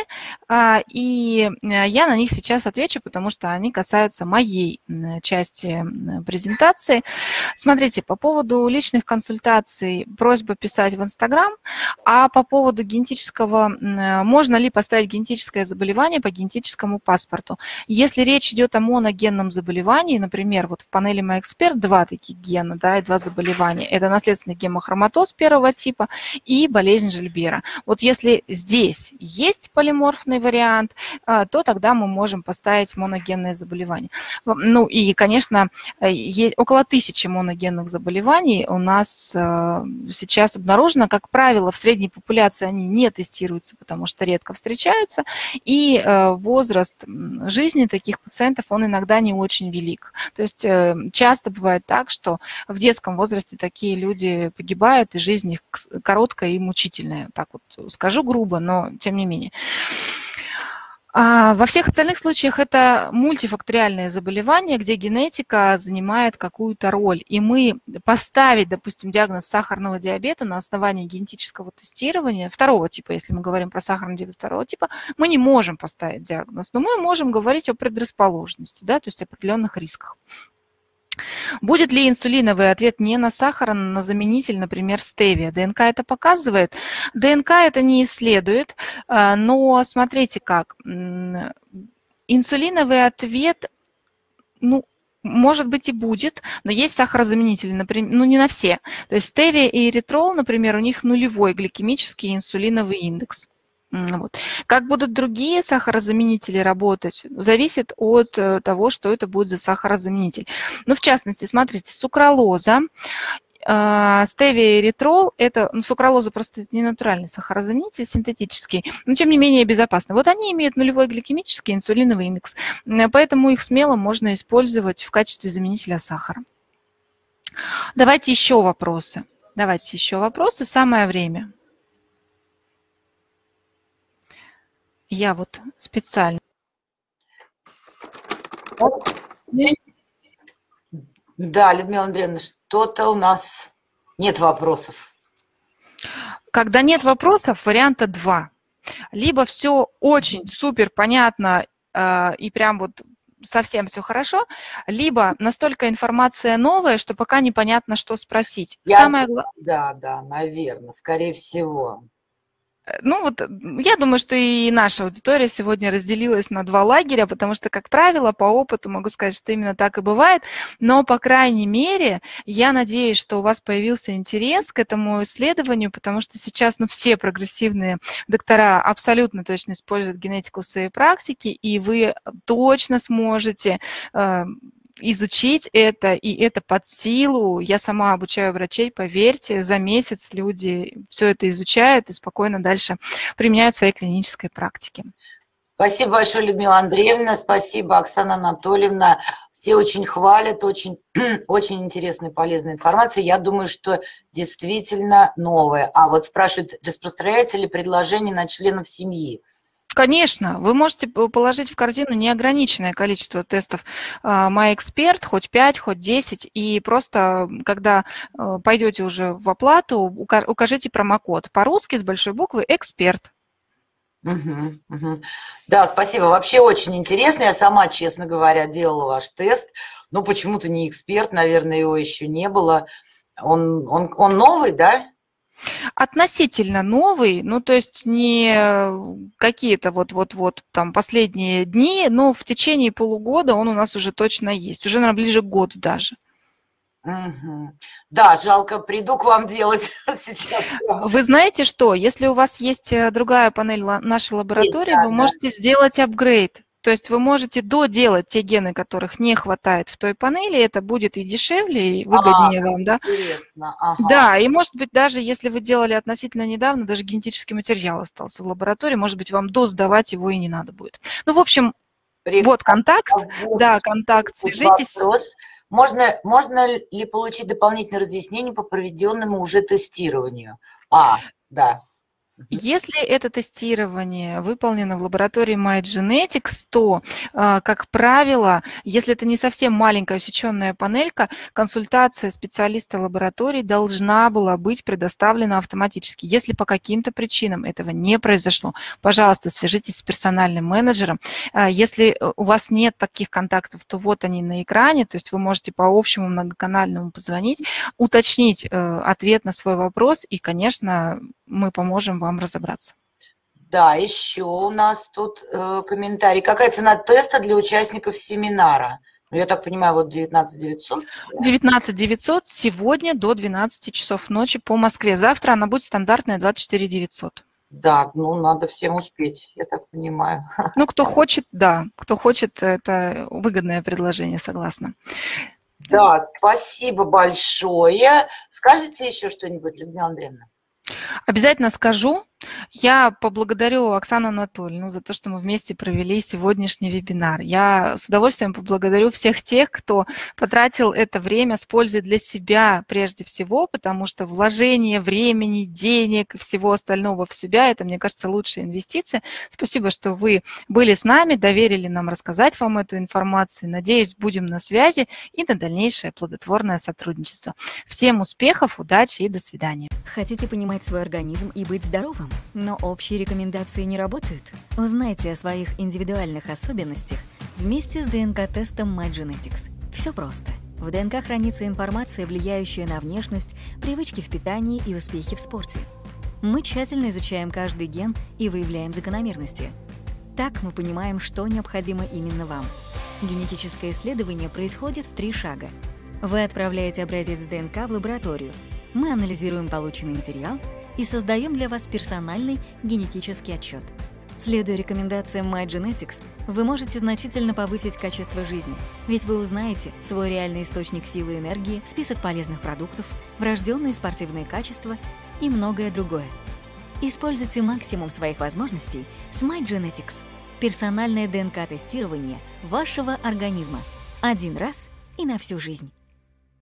Speaker 2: и я на них сейчас отвечу, потому что они касаются моей части презентации. Смотрите, по поводу личных консультаций просьба писать в Инстаграм, а по поводу генетического, можно ли поставить генетическое заболевание по генетическому паспорту. Если речь идет о моногенном заболевании, например, вот в панели MyExpert два таких гена, да, и два заболевания, это наследственный гемохроматоз первого типа и болезнь Жильбера. Вот если здесь есть полиморфный вариант, то тогда мы можем поставить моногенное заболевание. Ну и, конечно, есть около тысячи моногенных заболеваний у нас сейчас обнаружено. Как правило, в средней популяции они не тестируются, потому что редко встречаются, и возраст жизни таких пациентов, он иногда не очень велик. То есть часто бывает так, что в детском возрасте такие люди погибают, и жизнь их короткая и мучительная. Так вот скажу грубо, но тем не менее. А во всех остальных случаях это мультифакториальные заболевания, где генетика занимает какую-то роль. И мы поставить, допустим, диагноз сахарного диабета на основании генетического тестирования, второго типа, если мы говорим про сахарный диабет второго типа, мы не можем поставить диагноз, но мы можем говорить о предрасположенности, да, то есть определенных рисках. Будет ли инсулиновый ответ не на сахар, а на заменитель, например, стевия? ДНК это показывает? ДНК это не исследует, но смотрите как. Инсулиновый ответ, ну, может быть и будет, но есть сахарозаменители, например, ну не на все. То есть стевия и эритрол, например, у них нулевой гликемический инсулиновый индекс. Вот. Как будут другие сахарозаменители работать, зависит от того, что это будет за сахарозаменитель. Ну, в частности, смотрите, сукралоза, стевия и эритрол, это, ну, сукралоза просто это не натуральный сахарозаменитель, синтетический, но тем не менее безопасный. Вот они имеют нулевой гликемический инсулиновый индекс, поэтому их смело можно использовать в качестве заменителя сахара. Давайте еще вопросы. Давайте еще вопросы, самое время. Я вот специально.
Speaker 4: Да, Людмила Андреевна, что-то у нас нет вопросов.
Speaker 2: Когда нет вопросов, варианта два. Либо все очень супер понятно э, и прям вот совсем все хорошо, либо настолько информация новая, что пока непонятно, что спросить.
Speaker 4: Я...
Speaker 2: Самое...
Speaker 4: Да, да, наверное, скорее всего.
Speaker 2: Ну вот, я думаю, что и наша аудитория сегодня разделилась на два лагеря, потому что, как правило, по опыту могу сказать, что именно так и бывает, но, по крайней мере, я надеюсь, что у вас появился интерес к этому исследованию, потому что сейчас, ну, все прогрессивные доктора абсолютно точно используют генетику в своей практике, и вы точно сможете э, изучить это, и это под силу. Я сама обучаю врачей, поверьте, за месяц люди все это изучают и спокойно дальше применяют в своей клинической практике.
Speaker 4: Спасибо большое, Людмила Андреевна, спасибо, Оксана Анатольевна. Все очень хвалят, очень, очень интересная и полезная информация. Я думаю, что действительно новая. А вот спрашивают, распространяется ли предложение на членов семьи?
Speaker 2: Конечно, вы можете положить в корзину неограниченное количество тестов MyExpert, хоть пять, хоть десять, и просто, когда пойдете уже в оплату, укажите промокод по-русски с большой буквы «Эксперт».
Speaker 4: Угу, угу. Да, спасибо. Вообще очень интересно. Я сама, честно говоря, делала ваш тест. Но почему-то не эксперт, наверное, его еще не было. Он, он, он новый, да?
Speaker 2: Относительно новый, ну, то есть не какие-то вот-вот-вот там последние дни, но в течение полугода он у нас уже точно есть, уже, наверное, ближе к году даже.
Speaker 4: Угу. Да, жалко, приду к вам делать сейчас.
Speaker 2: Вы знаете что, если у вас есть другая панель нашей лаборатории, есть, да, вы да. можете сделать апгрейд. То есть вы можете доделать те гены, которых не хватает в той панели, это будет и дешевле, и выгоднее а, вам, да?
Speaker 4: Интересно. Ага.
Speaker 2: Да, и может быть даже если вы делали относительно недавно, даже генетический материал остался в лаборатории, может быть вам досдавать его и не надо будет. Ну, в общем, Прекрасно. Вот контакт, вот, да, контакт, свяжитесь.
Speaker 4: Вопрос. Можно, можно ли получить дополнительное разъяснение по проведенному уже тестированию? А, да.
Speaker 2: Если это тестирование выполнено в лаборатории MyGenetics, то, как правило, если это не совсем маленькая усеченная панелька, консультация специалиста лаборатории должна была быть предоставлена автоматически. Если по каким-то причинам этого не произошло, пожалуйста, свяжитесь с персональным менеджером. Если у вас нет таких контактов, то вот они на экране, то есть вы можете по общему многоканальному позвонить, уточнить ответ на свой вопрос, и, конечно, мы поможем вам разобраться.
Speaker 4: Да, еще у нас тут э, комментарий. Какая цена теста для участников семинара? Ну, я так понимаю, вот девятнадцать девятьсот.
Speaker 2: девятнадцать девятьсот сегодня до двенадцати часов ночи по Москве. Завтра она будет стандартная двадцать четыре девятьсот.
Speaker 4: Да, ну надо всем успеть, я так понимаю.
Speaker 2: Ну, кто хочет, да. Кто хочет, это выгодное предложение, согласна.
Speaker 4: Да, спасибо большое. Скажите еще что-нибудь, Людмила Андреевна?
Speaker 2: Обязательно скажу. Я поблагодарю Оксану Анатольевну за то, что мы вместе провели сегодняшний вебинар. Я с удовольствием поблагодарю всех тех, кто потратил это время с пользой для себя прежде всего, потому что вложение времени, денег и всего остального в себя – это, мне кажется, лучшая инвестиция. Спасибо, что вы были с нами, доверили нам рассказать вам эту информацию. Надеюсь, будем на связи и на дальнейшее плодотворное сотрудничество. Всем успехов, удачи и до свидания.
Speaker 1: Хотите понимать свой организм и быть здоровым? Но общие рекомендации не работают? Узнайте о своих индивидуальных особенностях вместе с ДНК-тестом MyGenetics. Все просто. В ДНК хранится информация, влияющая на внешность, привычки в питании и успехи в спорте. Мы тщательно изучаем каждый ген и выявляем закономерности. Так мы понимаем, что необходимо именно вам. Генетическое исследование происходит в три шага. Вы отправляете образец ДНК в лабораторию. Мы анализируем полученный материал и создаем для вас персональный генетический отчет. Следуя рекомендациям MyGenetics, вы можете значительно повысить качество жизни, ведь вы узнаете свой реальный источник силы и энергии, список полезных продуктов, врожденные спортивные качества и многое другое. Используйте максимум своих возможностей с MyGenetics. Персональное ДНК-тестирование вашего организма. Один раз и на всю жизнь.